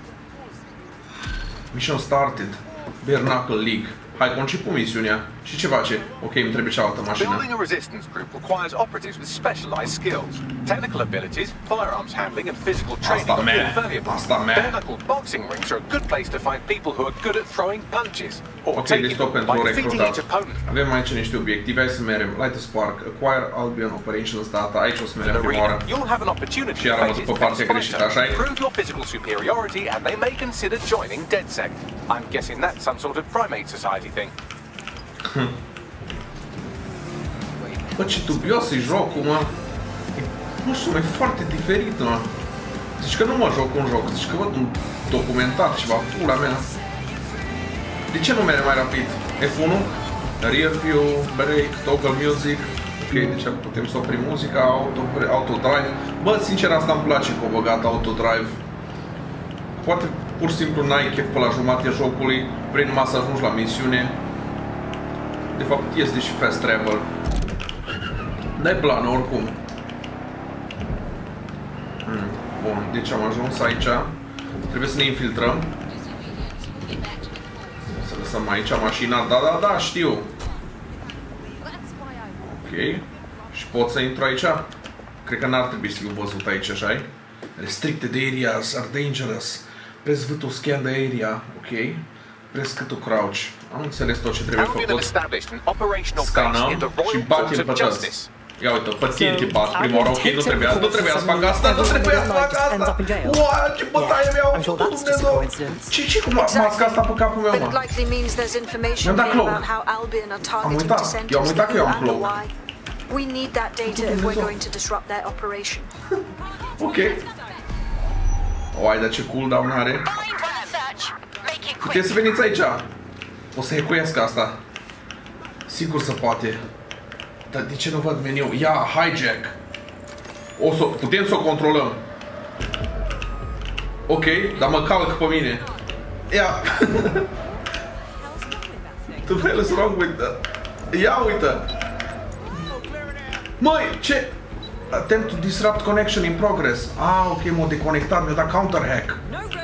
Mission started. Bare Knuckle League. Hai, concipă misiunea. Și ce face? Ok, îmi trebuie cealaltă mașină. Building a resistance group requires operatives with specialized skills, technical abilities, firearms handling and physical training are invaluable. Bare knuckle boxing rings are a good place to find people who are good at throwing punches or taking them by defeating each opponent. Avem aici niște obiective, hai să mergem. Light a spark, acquire Albion operations data. Aici o să mergem prima oară. You'll have an opportunity și iar am văzut pe partea greșită, așa-i? Prove your physical superiority and they may consider joining DedSec. I'm guessing that's some sort of primate society thing. Bă, ce dubios e jocul, mă. Nu știu, e foarte diferit, mă. Zici că nu mă joc un joc, zici că văd un documentar, ceva, pula mea. De ce nu merge mai rapid? F1, Rear View, Break, Toggle Music. Ok, deci putem să oprim muzica, Auto-Drive. Bă, sincer, asta îmi place că o băgat Auto-Drive. Poate pur și simplu n-ai chef pe la jumătatea jocului, vrei numai să ajungi la misiune. De fapt, este și fast travel. N-ai plan oricum. Bun, deci am ajuns aici. Trebuie să ne infiltrăm. Să lăsăm aici mașina. Da, știu. Ok. Și pot să intru aici? Cred că n-ar trebui să fiu văzut aici, așa-i? Restricted areas are dangerous. Press V to scan the area, ok. Press C to crouch. Am înțeles tot ce trebuie făcut. Scanăm și batem pe toți. Ia uite, pe TNT bat prima oară, ok, nu trebuia să fac asta, nu trebuia să fac asta! Uau, ce bătaie mi-au făcut, Dumnezeu! Ce cu masca asta pe capul meu, mă? Mi-am dat cloak. Am uitat, eu am uitat că eu am cloak. We need that data if we're going to disrupt their operation. Ok. Oai, dar ce cooldown are. Puteți să veniți aici. O să hackuiesc asta. Sigur se poate. Dar de ce nu văd meniu? Ia, hijack. Putem să o controlăm. Ok, dar mă calc pe mine. Ia. The hell is wrong with that? Ia, uite. Măi, ce? Attempt to disrupt connection in progress. Ah, ok, m-a deconectat, mi-a dat counter hack.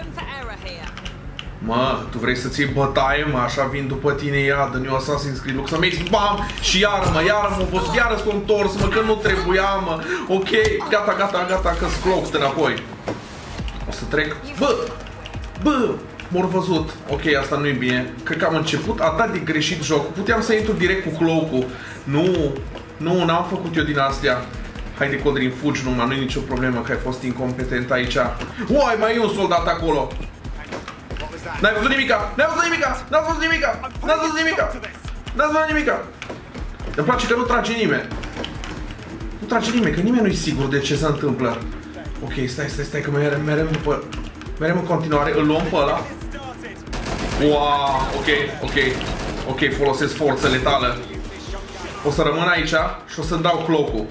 Mă, tu vrei să ții bătaie, mă, așa vin după tine, ia, dă-mi o Assassin's Creed, Lux Amazing, bam, și iară mă, fost, iară s-o întors, mă, că nu trebuia, mă, ok, gata, că-s cloaked înapoi. O să trec, bă, m-au văzut, ok, asta nu-i bine, cred că am început atât de greșit jocul, puteam să intru direct cu cloak-ul, nu, n-am făcut eu din astea. Haide, Codrin, fugi numai, nu-i nicio problemă că ai fost incompetent aici. Uai, mai e un soldat acolo. N-ai văzut nimica! Îmi place că nu trage nimeni. Că nimeni nu-i sigur de ce se întâmplă. Ok, stai, că merem în continuare, îl luăm pe ăla. Wow, ok, folosesc forță letală. O să rămân aici și o să-mi dau cloak-ul.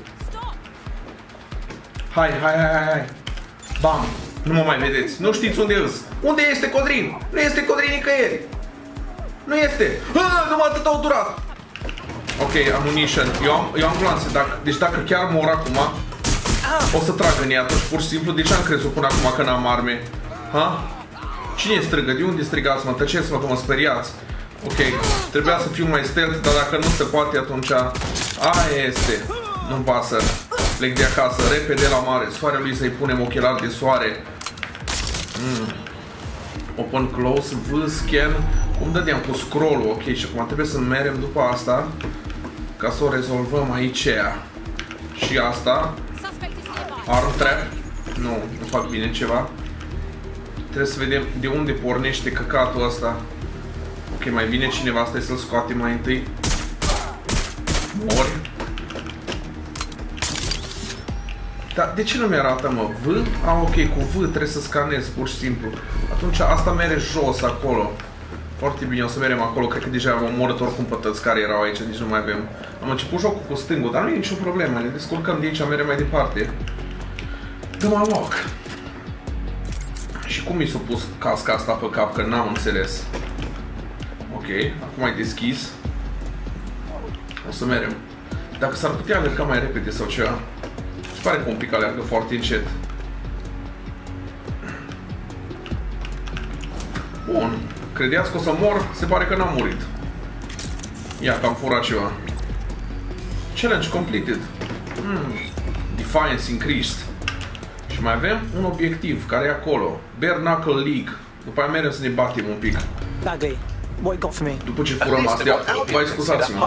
Hai. Bam! Nu mă mai vedeți. Nu știți unde îs. Unde este Codrin? Nu este Codrin nicăieri. Nu este. Numai atât au durat. Ok, ammunition. Eu am glanțe. Deci dacă chiar mor acum, o să trag în ea atunci, pur și simplu. De ce am crezut până acum că n-am arme? Ha? Cine strigă? De unde strigați, mă? Tăceți-mă că mă speriați. Ok, trebuia să fiu mai stealth, dar dacă nu se poate atunci... Aia este. Nu-mi pasă. Plec de acasă, repede la mare. Soarelui să-i punem ochelari de soare. Open, close, V, scan. Cum dădeam cu scroll-ul? Ok, și acum trebuie să mergem după asta ca să o rezolvăm aici. Și asta. Arm trap. Nu fac bine ceva. Trebuie să vedem de unde pornește căcatul ăsta. Ok, mai vine cineva, stai să-l scoatem mai întâi. Mori. Dar de ce nu mi-arată, mă? V? Ok, cu V trebuie să scanez, pur și simplu. Atunci asta merge jos, acolo. Foarte bine, o să mergem acolo. Cred că deja am omorât oricum pe toți care erau aici, nici nu mai avem. Am început jocul cu stângul, dar nu e nicio problemă. Ne descurcăm de aici, mergem mai departe. Dăm loc. Și cum mi s-a pus casca asta pe cap, că n-am înțeles. Ok, acum ai deschis. O să mergem. Dacă s-ar putea alerga mai repede sau ceva. Se pare că un pic alergă foarte încet. Bun. Credeați că o să mor? Se pare că n-am murit. Ia că am furat ceva. Challenge completed. Defiance increased. Și mai avem un obiectiv care e acolo. Bare Knuckle League. După aia mergem să ne batem un pic. După ce furăm astea, vai scuzați-mă.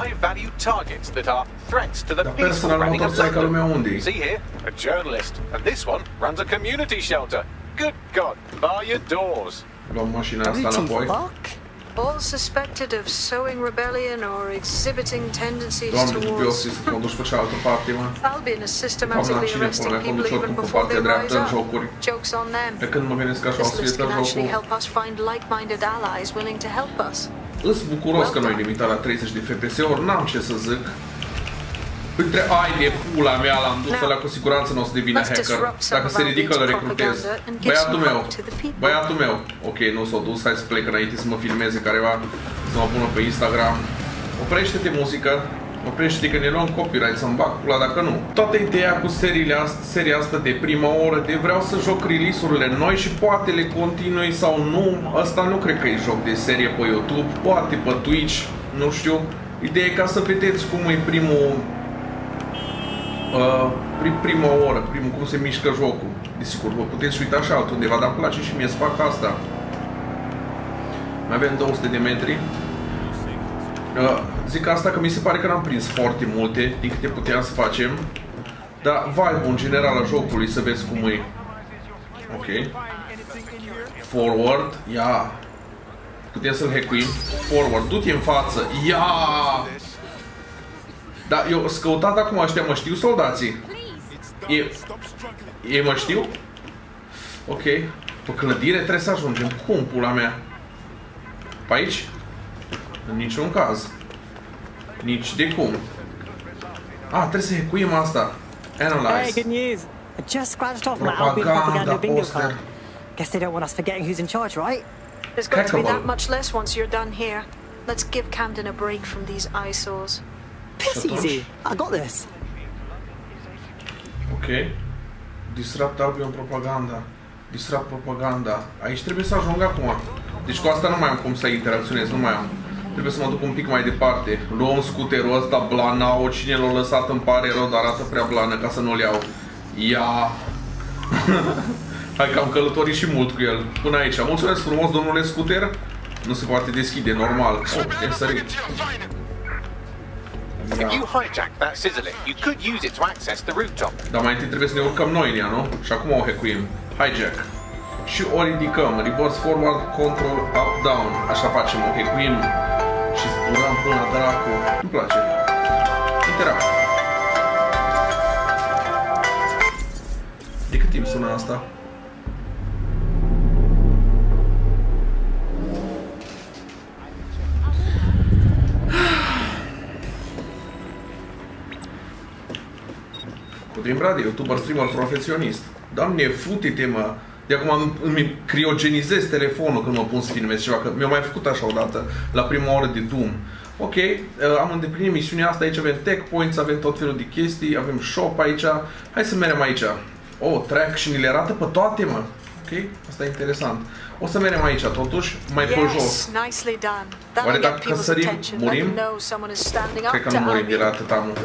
Dar personal motorcycle-ul meu unde-i? See here, a journalist, and this one runs a community shelter. Good God, bar your doors. Luăm mașina asta înapoi. All suspected of sowing rebellion or exhibiting tendencies towards... Albion is systematically arresting people even before they rise up. Joke's on them. This list can actually help us find like-minded allies willing to help us. Îs bucuros că noi limitat la 30 de FPS-uri, n-am ce să zic. Între ai de pula mea l-am dus ăla, cu siguranță nu o să devină hacker. Dacă se ridică, îl recrutez. Băiatul meu. Ok, nu s-a dus, hai să plec înainte să mă filmeze careva, să mă pună pe Instagram. Oprește-te muzică, oprește-te că ne luăm copyright, să-mi bag pula dacă nu. Toată ideea cu seria asta de prima oră, de vreau să joc release-urile noi și poate le continui sau nu. Asta nu cred că e joc de serie pe YouTube, poate pe Twitch, nu știu. Ideea e ca să vedeți cum e prima oră, cum se mișcă jocul. Desigur, vă puteți uita și altundeva, dar îmi place și mie să fac asta. Mai avem 200 de metri. Zic asta că mi se pare că n-am prins foarte multe din câte puteam să facem. Dar vibe-ul în general a jocului, să vezi cum e. Ok. Forward. Ia. Putem să-l hackuim. Forward. Du-te în față. Ia. Da, eu s-am căutat acum ăștia, mă știu soldații. Ei mă știu? Ok. Pe clădire trebuie să ajungem. Cum, pula mea? Pe aici? În niciun caz. Nici de cum. Trebuie să hackuim asta. Analyze. Hey, good news. I just scratched off my Albion propaganda bingo card. Guess they don't want us forgetting who's in charge, right? There's going to be that much less once you're done here. Let's give Camden a break from these eyesores. Piss easy. I got this. Ok. Disrupt Albion propaganda. Disrupt propaganda. Aici trebuie să ajung acum. Deci cu asta nu mai am cum să interacționez, nu mai am. Trebuie să mă duc un pic mai departe. Luăm scuterul ăsta blanau, cine l-a lăsat îmi pare rău, dar arată prea blană ca să nu-l iau. Ia! Hai că am călătorit și mult cu el. Până aici. Mulțumesc frumos, domnule scuter. Nu se poate deschide, normal. Putem sări. Dar mai întâi trebuie să ne urcăm noi în ea, nu? Și acum o hackuim. Hijack. Și o ridicăm. Reverse forward, control, up, down. Așa facem, o hackuim. Și zburăm până la dracu. Îmi place. Interact. De cât timp sună asta? Codrin Brady, youtuber, streamer, profesionist. Doamne, fute-te, mă! De acum îmi criogenizez telefonul când mă pun să filmez ceva, că mi-au mai făcut așa odată, la prima oră de Doom. Ok, am îndeplinit misiunea asta, aici avem tech points, avem tot felul de chestii, avem shop aici. Hai să mergem aici. Track și ni le arată pe toate, mă. Ok, asta e interesant. O să mergem aici, totuși, mai pe jos. Oare dacă sărim, murim? Cred că nu murim de la atâta, nu.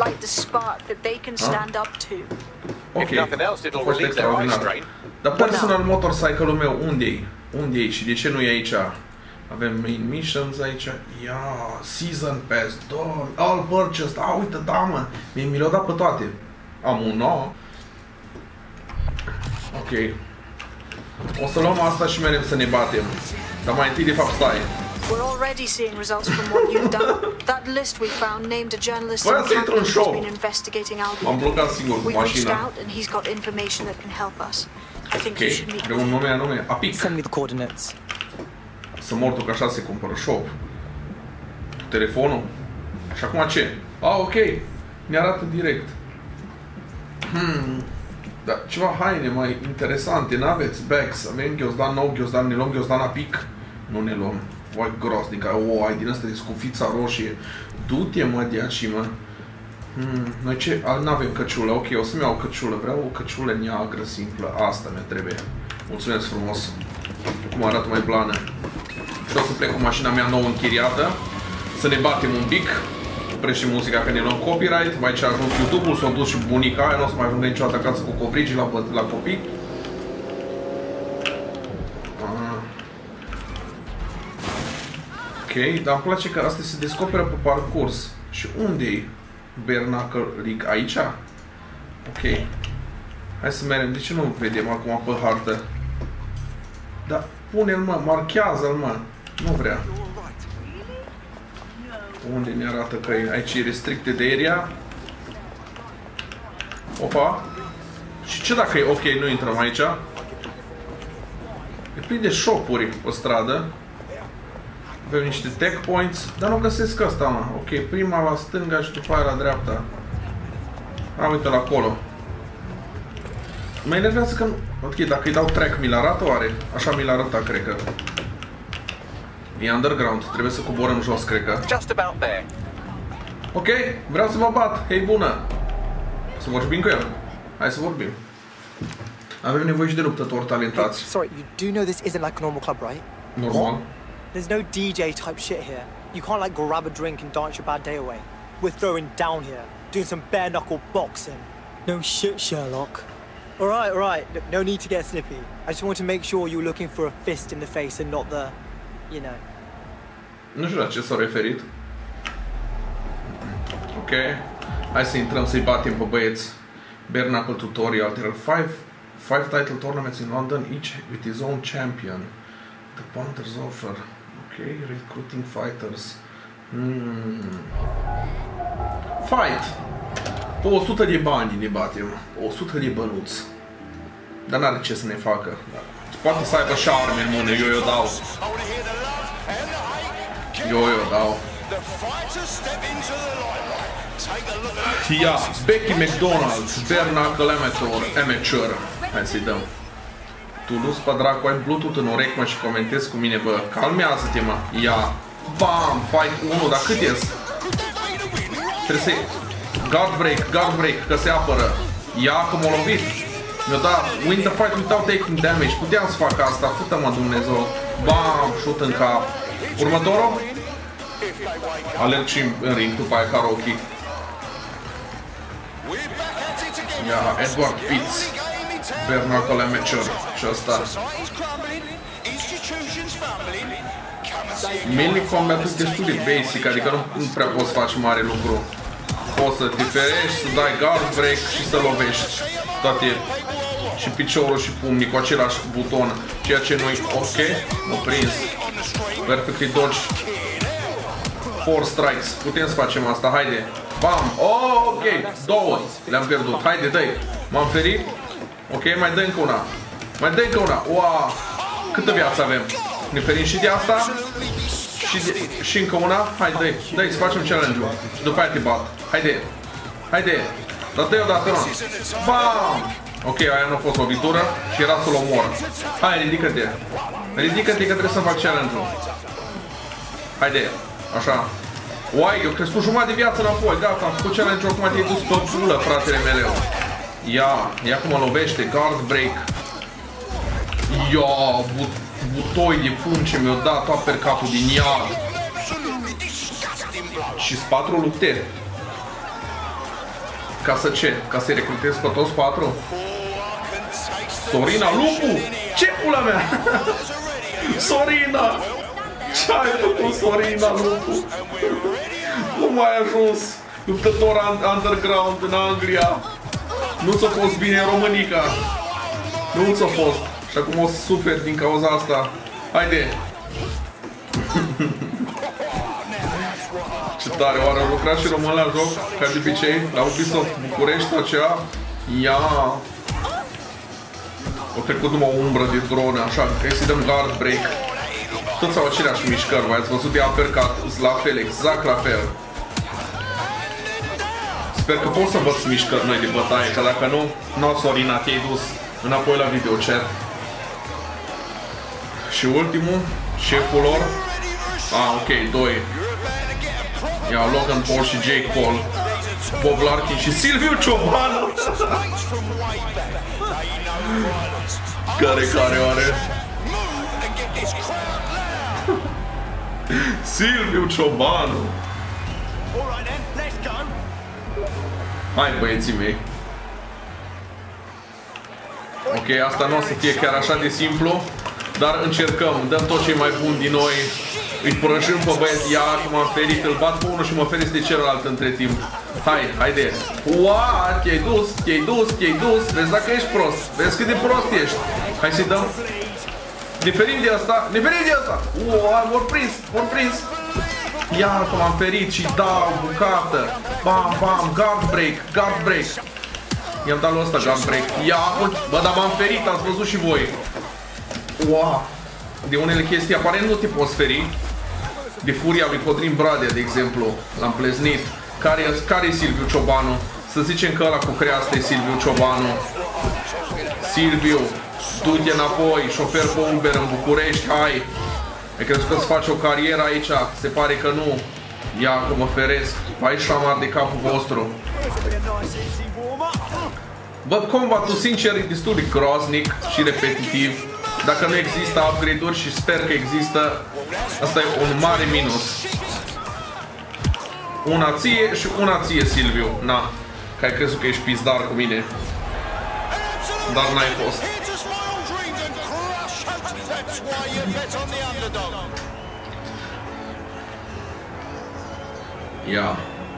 Ok, a fost extraordinar. Dar personal motorcycle-ul meu, unde-i? Unde-i și de ce nu e aici? Avem main missions aici. Ia, season pass, all purchased. Uite, da, mă. Mi le-au dat pe toate. Am un nou. Ok. O să luăm asta și mergem să ne batem. Dar mai întâi, de fapt, stai. We're already seeing results from what you've done. That list we found named a journalist in Camden who's been investigating Albion. M-am blocat singur cu mașina. We reached out and he's got information that can help us. I think you should meet him. De un nume anume, Apic. Send me the coordinates. Să mortul că așa se cumpără shop. Telefonul. Și acum ce? Ok. Ne arată direct. Da, ceva haine mai interesante, n-aveți? Bags, avem ghiozdan nou, ghiozdan, ne luăm ghiozdan Apic. Nu ne luăm. Vai grosnic, ai din asta de scufița roșie. Du-te, mă, de aici, mă. Noi ce? N-avem căciulă. Ok, o să-mi iau o căciulă. Vreau o căciulă neagră, simplă. Asta mi-a trebuie. Mulțumesc frumos. Cum arată mai blană. Și o să plec cu mașina mea nouă închiriată. Să ne batem un pic. Oprește muzica că ne luăm copyright. Mai ce a ajuns YouTube-ul, s-a dus și bunica aia. Nu o să mai ajungă niciodată acasă cu covrigii la copii. Ok, dar îmi place că asta se descoperă pe parcurs. Și unde-i Bernacle Rig? Aici? Ok. Hai să mergem. De ce nu vedem acum pe hartă? Da, pune-l, mă, marchează-l, mă. Nu vrea. Unde ne arată că e? Aici e restricted area. Opa. Și ce dacă e ok, nu intrăm aici? E plin de shop-uri pe stradă. Avem niște tech points, dar nu găsesc asta, mă. Ok, prima la stânga și după aia la dreapta. Uite-l acolo. Mă enervează că... Ok, dacă îi dau track, mi-l arată oare? Așa mi-l arăta, cred că. E underground, trebuie să coborăm jos, cred că. Ok, vreau să mă bat. Hei, bună! Să vorbim cu el. Hai să vorbim. Avem nevoie și de luptători talentați. Sorry, you do know this isn't like a normal club, right? Normal? There's no DJ type shit here. You can't like grab a drink and dance your bad day away. We're throwing down here, doing some bare knuckle boxing. No shit, Sherlock. Alright, alright. No need to get snippy. I just want to make sure you're looking for a fist in the face and not the, you know, Nu știu la ce s-a referit. Ok. Hai să intrăm să-i batem pe băieți. Bare knuckle tutorial. There are five title tournaments in London, each with his own champion. The Panthers offer. Ok, recruiting fighters. Fight! Pe 100 de bani ne batem. 100 de bănuți. Dar n-are ce să ne facă. Poate să aibă și arme în mână, eu dau. Eu dau. Ia, Becky McDonald, Bare knuckle amateur. Hai să-i dăm. Tu nu-ți pe dracu, ai Bluetooth în urechi, mă, și comentezi cu mine, bă. Calmează-te, mă. Ia. Bam, fight 1, dar cât ies? Trebuie să-i... Guard break, că se apără. Ia, că m-a lovit. Mi-a dat win the fight without taking damage. Puteam să fac asta, pută-mă Dumnezeu. Bam, shoot în cap. Următorul? Alerg și în ring, după aia karaoke. Ia, Edward Pitts. Bare knuckle amateur. Și ăsta. Mainly combat este destul de basic, adică nu prea poți face mare lucru. Poți să te ferești, să dai guard break și să lovești. Toate. Și piciorul și pumnii cu același buton. Ceea ce nu-i ok. M-a prins. Perfectly dodge. 4 strikes. Putem să facem asta. Haide. Bam. Ok. 2. Le-am pierdut. Haide, dă-i. M-am ferit. Ok, mai dă încă una. Mai dă încă una. Wow. Câtă viață avem? Ne ferim și de asta. Și încă una. Hai, dă-i să facem challenge-ul. Și după aia te bat. Haide. Dar dă-i odată, nu. Bam. Ok, aia nu a fost lovitură și era să-l omor. Hai, ridică-te. Ridică-te că trebuie să fac challenge-ul. Haide. Așa. Uai, eu crescut jumătate de viață înapoi. Gata, am făcut challenge-ul, acum te-ai dus pe pulă, fratele meu. Ia cum mă lovește. Guard break. Ia, butoi de fum ce mi-a dat uppercut-ul din iad. Și-s 4 lupte. Ca să ce? Ca să-i recrutez pe toți 4? Sorina Lupu! Ce pula mea? Sorina! Ce-ai făcut, Sorina Lupu? Cum ai ajuns luptător underground în Anglia? Nu ți-a fost bine în Românica. Nu ți-a fost. Și acum o să suferi din cauza asta. Haide! Ce tare, oare au lucrat și român la joc? Ca de obicei, la Ubisoft București sau ceva? Ia! O trecut numai o umbră de drone, așa, că să-i dăm guard break. Toți au aceleași mișcări, v-ați văzut de uppercut, la fel, exact la fel. Sper că pot să învăț mișcări noi de bătaie, că dacă nu, n-au Sorina, te-ai dus înapoi la videochat. Și ultimul, șeful lor. Ok, 2. Ia Logan Paul și Jake Paul, Bob Larkin și Silviu Ciobanu. Care oare? Silviu Ciobanu. Hai, băieții mei. Ok, asta nu o să fie chiar așa de simplu, dar încercăm, dăm tot ce e mai bun din noi. Îi prăjim pe băieți, ia cum am ferit, îl bat pe unul și mă ferit de celălalt între timp. Haide. Ua, te-ai dus, vezi dacă ești prost, vezi cât de prost ești. Hai să-i dăm. Ne ferim de asta. Ua, m-or prins. Ia cum am ferit și dau bucată. Bam, guard break. I-am dat lui ăsta guard break. Ia, bă, dar m-am ferit, ați văzut și voi. Ua. De unele chestii aparent nu te poți feri. De furia lui Codrin Bradea, de exemplu, l-am pleznit. Care e Silviu Ciobanu? Să zicem că ăla cu creastă e Silviu Ciobanu. Silviu, du-te înapoi, șofer pe Uber în București, hai. Ai crezut că îți faci o carieră aici? Se pare că nu. Ia că mă feresc. Hai șamar de capul vostru. Bă, combatul sincer e destul de groaznic și repetitiv. Dacă nu există upgrade-uri și sper că există, asta e un mare minus. Una ție și una ție, Silviu. Na, că ai crezut că ești pizdar cu mine. Dar n-ai fost. Ia.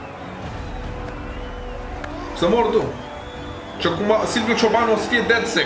Să mor tu. Și acum Silviu Ciobanu o să fie DedSec.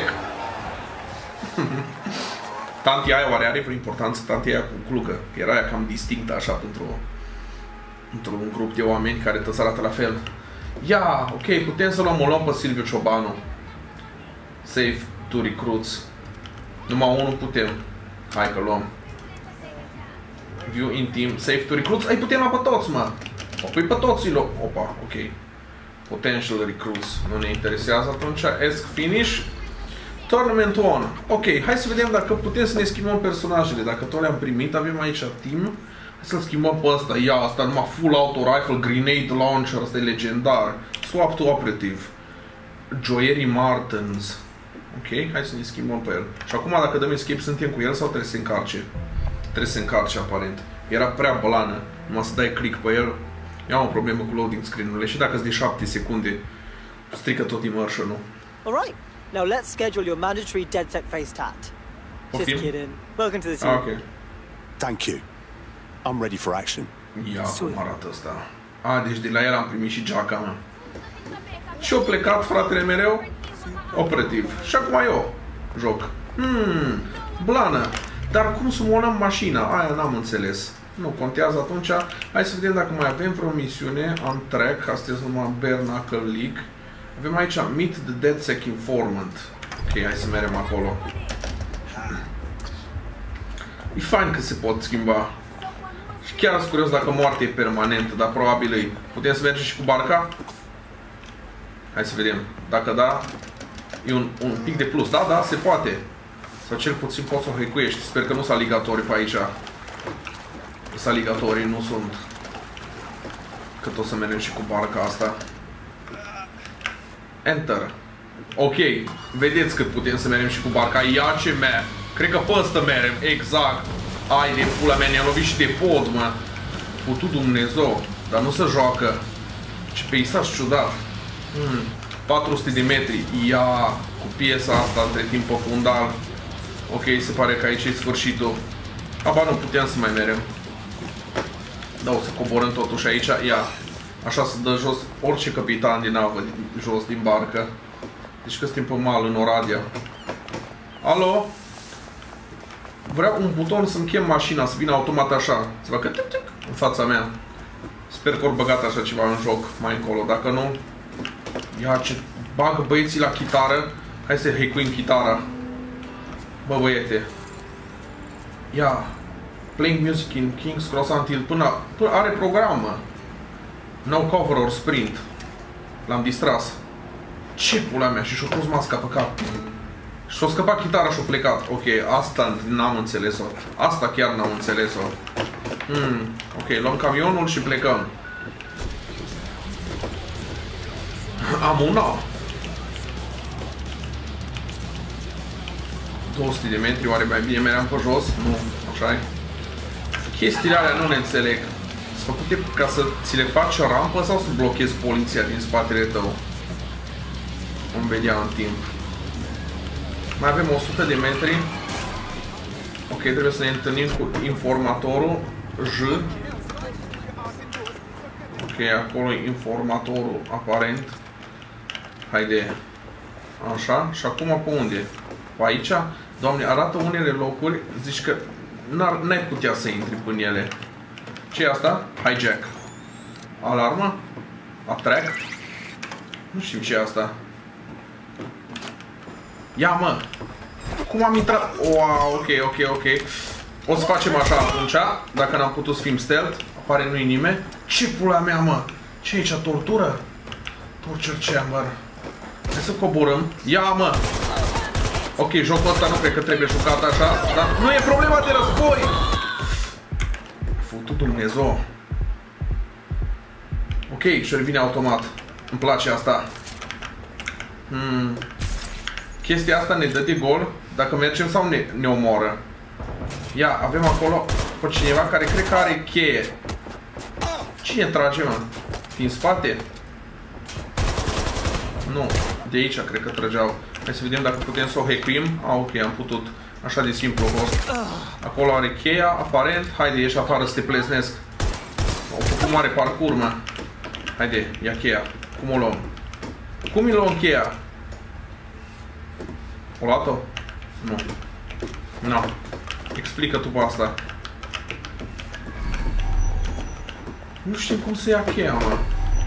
Tantia aia oare are vreo importanță? Tantia aia cu clugă. Era aia cam distinctă așa într-un grup de oameni care toți arată la fel. Ia, ok, putem să o luăm pe Silviu Ciobanu. Save to recruits. Numai unul putem. Hai că luăm. View in team, save to recruits. Ai putem la pe toți, mă. Păi pe toți îi opa, ok. Potential recruits. Nu ne interesează atunci. Ask finish. Tournament on. Ok, hai să vedem dacă putem să ne schimbăm personajele. Dacă tot le-am primit, avem aici team. Hai să-l schimbăm pe ăsta. Ia, asta numai full auto rifle, grenade launcher. Asta e legendar. Swap to operative. Joyery Martens. Ok, hai să ne schimbăm pe el. Și acum dacă dăm escape, suntem cu el sau trebuie să se încarce? Trebuie să se încarce aparent. Era prea blană. Numai să dai click pe el. Eu am o problemă cu loading screen-urile și dacă-s de 7 secunde, strică tot immersion-ul. Alright, now let's schedule your mandatory DedSec face tat. Just kidding. Welcome to the team. Okay. Thank you. I'm ready for action. Ia cum arată ăsta. Deci de la el am primit și geaca mea. Și a plecat fratele mereu operativ. Și acum eu joc. Blană. Dar cum să molăm mașina? Aia n-am înțeles. Nu contează atunci. Hai să vedem dacă mai avem vreo misiune on track. Asta este numai Bare Knuckle League. Avem aici Meet the DedSec Informant. Ok, hai să mergem acolo. E fain că se pot schimba. Și chiar sunt curios dacă moartea e permanentă, dar probabil e. Putem să mergem și cu barca? Hai să vedem. Dacă da, e un pic de plus. Da, se poate. Sau cel puțin poți să o hăicuiești. Sper că nu sunt aligatorii pe aici. Aligatorii nu sunt. Că tot să mergem și cu barca asta. Enter. Ok, vedeți cât putem să mergem și cu barca. Ia ce merg. Cred că pe ăsta mergem, exact. Ai de pula mea, ne-a lovit și de pod, mă. Putu Dumnezeu. Dar nu se joacă. Ce peisaj ciudat. 400 de metri. Ia, cu piesa asta între timp pe fundal. Ok, se pare că aici e sfârșitul. Aba nu puteam să mai mergem. Da, o să coborâm totuși aici. Ia, așa să dă jos orice capitan din navă, jos din barcă. Deci că suntem pe mal, în Oradea. Alo? Vreau un buton să-mi chem mașina, să vină automat așa. Să facă tic-tic în fața mea. Sper că ori băgat așa ceva în joc mai încolo. Dacă nu... Ia, ce bagă băieții la chitară. Hai să hackuim chitara. Bă, băiete. Ia. Playing music in King's Cross until... Până are programă. No cover or sprint. L-am distras. Ce pula mea? Și și-o pus masca pe cap. Și-o scăpat chitara și-o plecat. Ok, asta n-am înțeles-o. Asta chiar n-am înțeles-o. Ok, luăm camionul și plecăm. Am una. 200 de metri, oare mai bine meream pe jos? Nu, așa-i. Chestiile alea nu le înțeleg. Sunt făcute ca să ți le faci rampă sau să blochezi poliția din spatele tău? Vom vedea în timp. Mai avem 100 de metri. Ok, trebuie să ne întâlnim cu informatorul J. Ok, acolo e informatorul aparent. Haide. Așa, și acum pe unde? Pe aici? Doamne, arată unele locuri, zici că n-ai putea să intri până ele. Ce e asta? Hijack. Alarmă? Attract? Nu știu ce e asta. Ia, mă! Cum am intrat? Wow, ok. O să facem așa atunci, dacă n-am putut să fim stealth. Apare nu-i nimeni. Ce pula mea, mă? Ce e aici? Tortură? Torture chamber. Hai să coborâm. Ia, mă! Ok, jocul ăsta nu cred că trebuie jucat așa, dar nu e problema de război! Futu Dumnezeu! Ok, și revine automat. Îmi place asta. Chestia asta ne dă de gol dacă mergem sau ne omoară. Ia, avem acolo pe cineva care cred că are cheie. Cine trage, mă? Din spate? Nu, de aici cred că trăgeau. Hai să vedem dacă putem să o hackuim. Ok, am putut. Așa de simplu a fost. Acolo are cheia, aparent. Haide, ieși afară să te pleznesc. Au făcut mare parcur, mă. Haide, ia cheia. Cum o luăm? Cum îi luăm cheia? O luat-o? Nu. Nu. Explică tu pe asta. Nu știu cum să ia cheia, mă.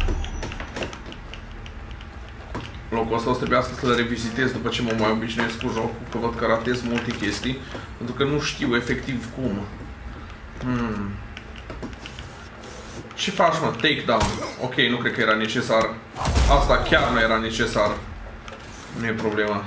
Locul ăsta o să trebuiască să-l revizitez după ce mă mai obișnuiesc cu jocul, că văd că ratez multe chestii, pentru că nu știu efectiv cum. Ce faci, mă? Takedown. Ok, nu cred că era necesar. Asta chiar nu era necesar. Nu e problema.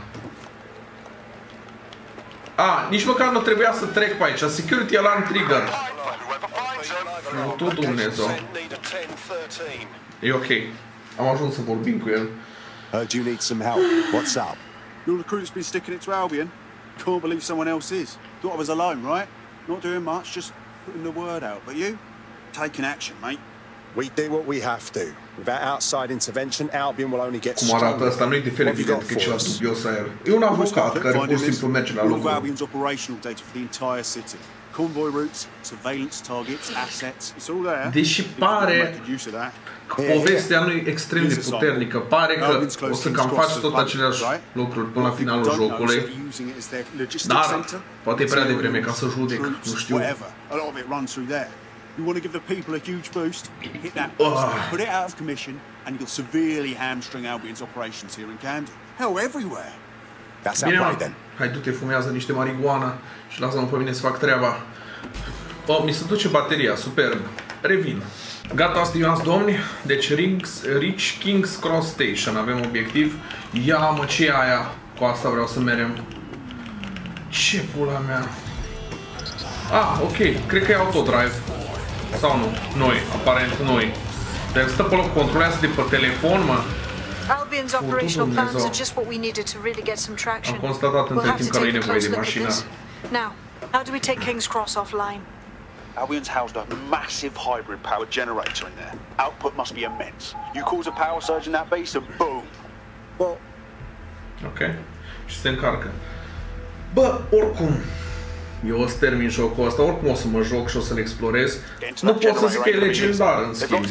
Nici măcar nu trebuia să trec pe aici. Security alarm trigger. Nu, tot Dumnezeu. E ok. Am ajuns să vorbim cu el. Heard you need some help. What's up? Your recruit's been sticking it to Albion. Can't believe someone else is. Thought I was alone, right? Not doing much, just putting the word out. But you? Taking action, mate. We do what we have to. Without outside intervention, Albion will only get stronger. Cum arată asta, nu e diferit evident că e ceva dubios aer. E un avocat care pur și simplu merge la locul. Albion's operational data for the entire city. Convoy routes, surveillance targets, assets. It's all there. Deși pare că povestea nu e extrem de puternică, pare că o să cam faci tot aceleași lucruri până la finalul jocului. Dar poate e prea devreme ca să judec, nu știu. You want to give the people a huge boost? Hit that put it out of commission, and you'll severely hamstring Albion's operations here in Camden. Hell, everywhere. That's our play then. Hai, du-te, fumează niște marihuana și lasă-mă pe mine să fac treaba. Mi se duce bateria, superb. Revin. Gata, stimați domni. Deci, Rich King's Cross Station. Avem obiectiv. Ia, mă, ce e aia? Cu asta vreau să mergem. Ce pula mea? Ok. Cred că e autodrive. Sau nu? Noi. Aparent noi. Dar stă pe loc, controlează de pe telefon, mă. Albion's operational plans are just what we needed to really get some traction. Am constatat între timp că nu e nevoie de mașină. Now, how do we take King's Cross offline? Albion's housed a massive hybrid power generator in there. Output must be immense. You cause a power surge in that base and boom. Well. Ok. Și se încarcă. Bă, oricum, eu o să termin jocul ăsta, oricum o să mă joc și o să-l explorez. Nu pot să zic că e legendar, în schimb.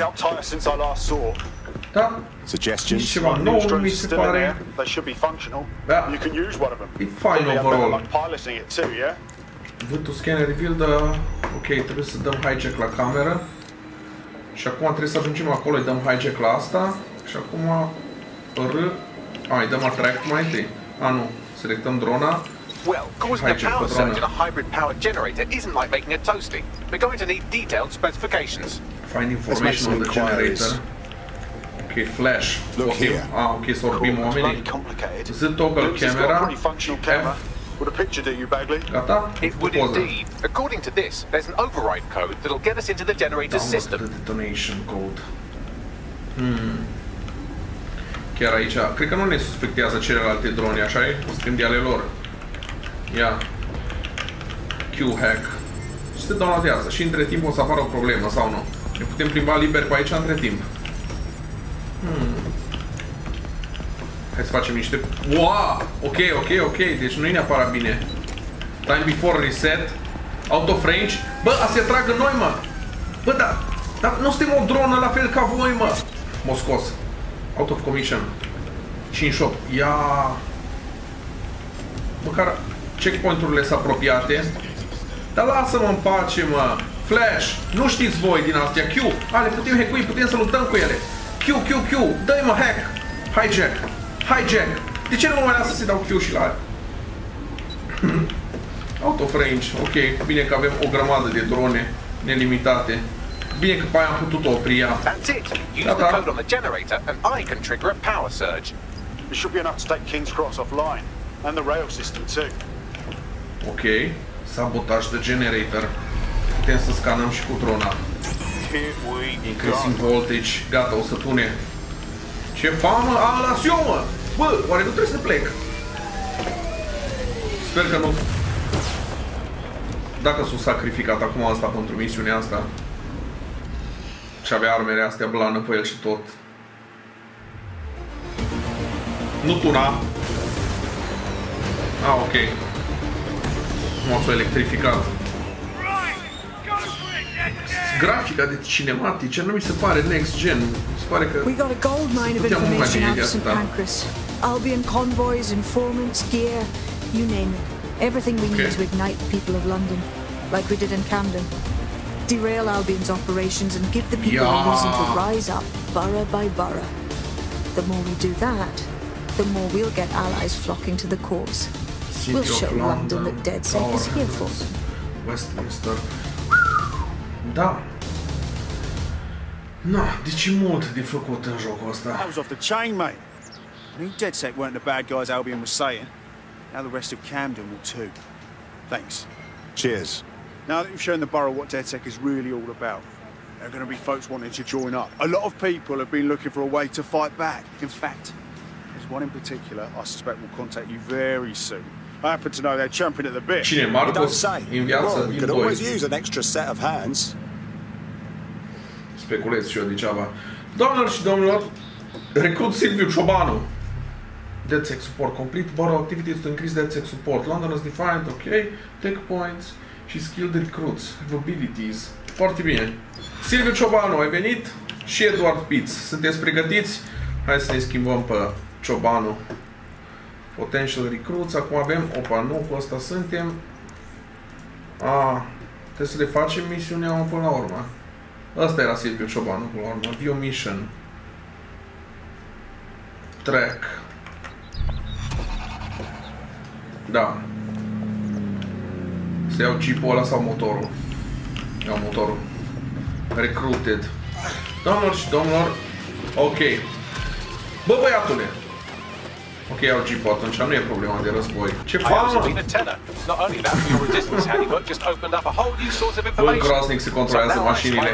Da, nici ceva nou nu mi se pare. Da, e fain overall. Vântul scanner reveal, dar ok, trebuie să dăm hijack la cameră. Și acum trebuie să ajungem acolo, îi dăm hijack la asta. Și acum îi dăm attract mai întâi. Nu, selectăm drona. Well, causing a power surge in a hybrid powered generator isn't like making a toasty. We're going to need detailed specifications. Find information on the generator. Ok, flash. Ok, să orbim oamenii. Z toggle camera. Would a picture do you, Bagley? Gata? It would indeed. According to this, there's an override code that'll get us into the generator's system. The detonation code. Chiar aici. Cred că nu ne suspectează celelalte drone, așa-i? O să de ale lor. Ia. Q-hack. Și se donatează. Și între timp o să apară o problemă, sau nu? Ne putem plimba liber pe aici între timp. Hai să facem niște... Wow! Ok. Deci nu-i neapărat bine. Time before reset. Out of range. Bă, a se tragă noi, mă! Bă, dar nu suntem o dronă la fel ca voi, mă! M-o scos. Out of commission. 5-8. Ia! Măcar checkpoint-urile sunt apropiate. Dar lasă-mă în pace, mă! Flash! Nu știți voi din astea. Q! Le putem hack-ui, putem să luptăm cu ele. Q! Dă-i, mă, hack! Hijack! De ce nu mă mai lasă să-i dau Q și la aia? Out of range. Ok, bine că avem o grămadă de drone nelimitate. Bine că pe aia am putut opri ea. That's it. Use the code on the generator and I can trigger a power surge. It should be enough to take King's Cross offline and the rail system too. Ok, sabotaj de generator. Putem să scanăm și cu drona. Increasing voltage. Gata, o să pune. Ce famă? Las eu, mă! Bă, oare nu trebuie să plec? Sper că nu. Dacă s-o sacrificat acum asta pentru misiunea asta și avea armele astea blană pe el și tot. Nu tuna. Ok. Nu s-a electrificat. grafica de cinematice nu mi se pare next gen. Mi se pare că We got a gold mine of information out of St. Pancras. Albion convoys, informants, gear, you name it. Everything we need to ignite the people of London, like we did in Camden. Derail Albion's operations and give the people a reason to rise up, borough by borough. The more we do that, the more we'll get allies flocking to the cause. We'll show London that DedSec is here for them. Westminster. Da. No, deci e mult de făcut în jocul ăsta. That was off the chain, mate. I mean, DedSec weren't the bad guys Albion was saying. Now the rest of Camden will too. Thanks. Cheers. Now that you've shown the borough what DedSec is really all about, there are going to be folks wanting to join up. A lot of people have been looking for a way to fight back. In fact, there's one in particular I suspect will contact you very soon. I happen to know they're champing at the bit. Cine, Marcos, în viață, we could always use an extra set of hands. Speculez și eu degeaba. Doamnelor și domnilor, recrut Silviu Ciobanu. DedSec support complete. Borough activities to increase DedSec support. London is defined, ok. Tech points și skilled recruits. Abilities. Foarte bine. Silviu Ciobanu, ai venit? Și Edward Pitts. Sunteți pregătiți? Hai să ne schimbăm pe Ciobanu. Potential recruits. Acum avem... Opa, nu, cu ăsta suntem. Trebuie să le facem misiunea până la urmă. Ăsta era Silviu Ciobanu până la urmă. View mission. Track. Da. Să iau jeep-ul ăla sau motorul? Iau motorul. Recruited. Doamnelor și domnilor. Ok. Bă, băiatule. Ok, iau jeep-ul atunci, nu e problema de război. Ce fac? Bă, groaznic se controlează mașinile.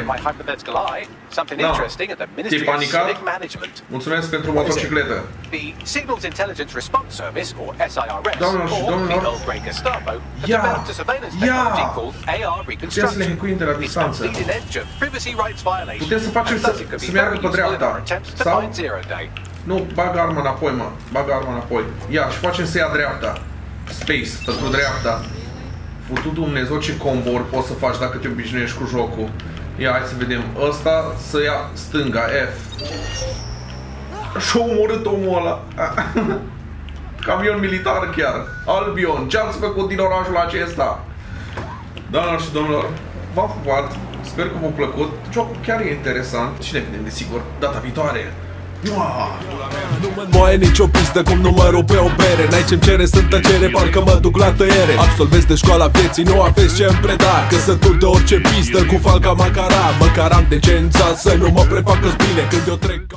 Te-ai panicat? Mulțumesc pentru motocicletă. Doamnelor și domnilor, ia! Putem să le hackuim de la distanță. Putem să facem să meargă pe dreapta. Sau? Nu, bag arma înapoi, mă. Bag arma înapoi. Ia, și facem să ia dreapta. Space, pentru dreapta. Futu Dumnezeu ce combo-uri poți să faci dacă te obișnuiești cu jocul. Ia, hai să vedem. Ăsta să ia stânga, F. Și-a omorât omul ăla. Camion militar chiar. Albion, ce ați făcut din orașul acesta? Doamnelor și domnilor, v-am pupat. Sper că v-a plăcut. Jocul chiar e interesant. Și ne vedem, desigur, data viitoare. Nu ai nicio pistă cum numărul pe o bere. N-ai ce-mi cere, sunt tăcere, parcă mă duc la tăiere. Absolvezi de școala vieții, nu aveți ce-mi preda. Căsături de orice pistă cu falca macara. Măcar am decența să nu mă prefacă-ți bine când eu trec.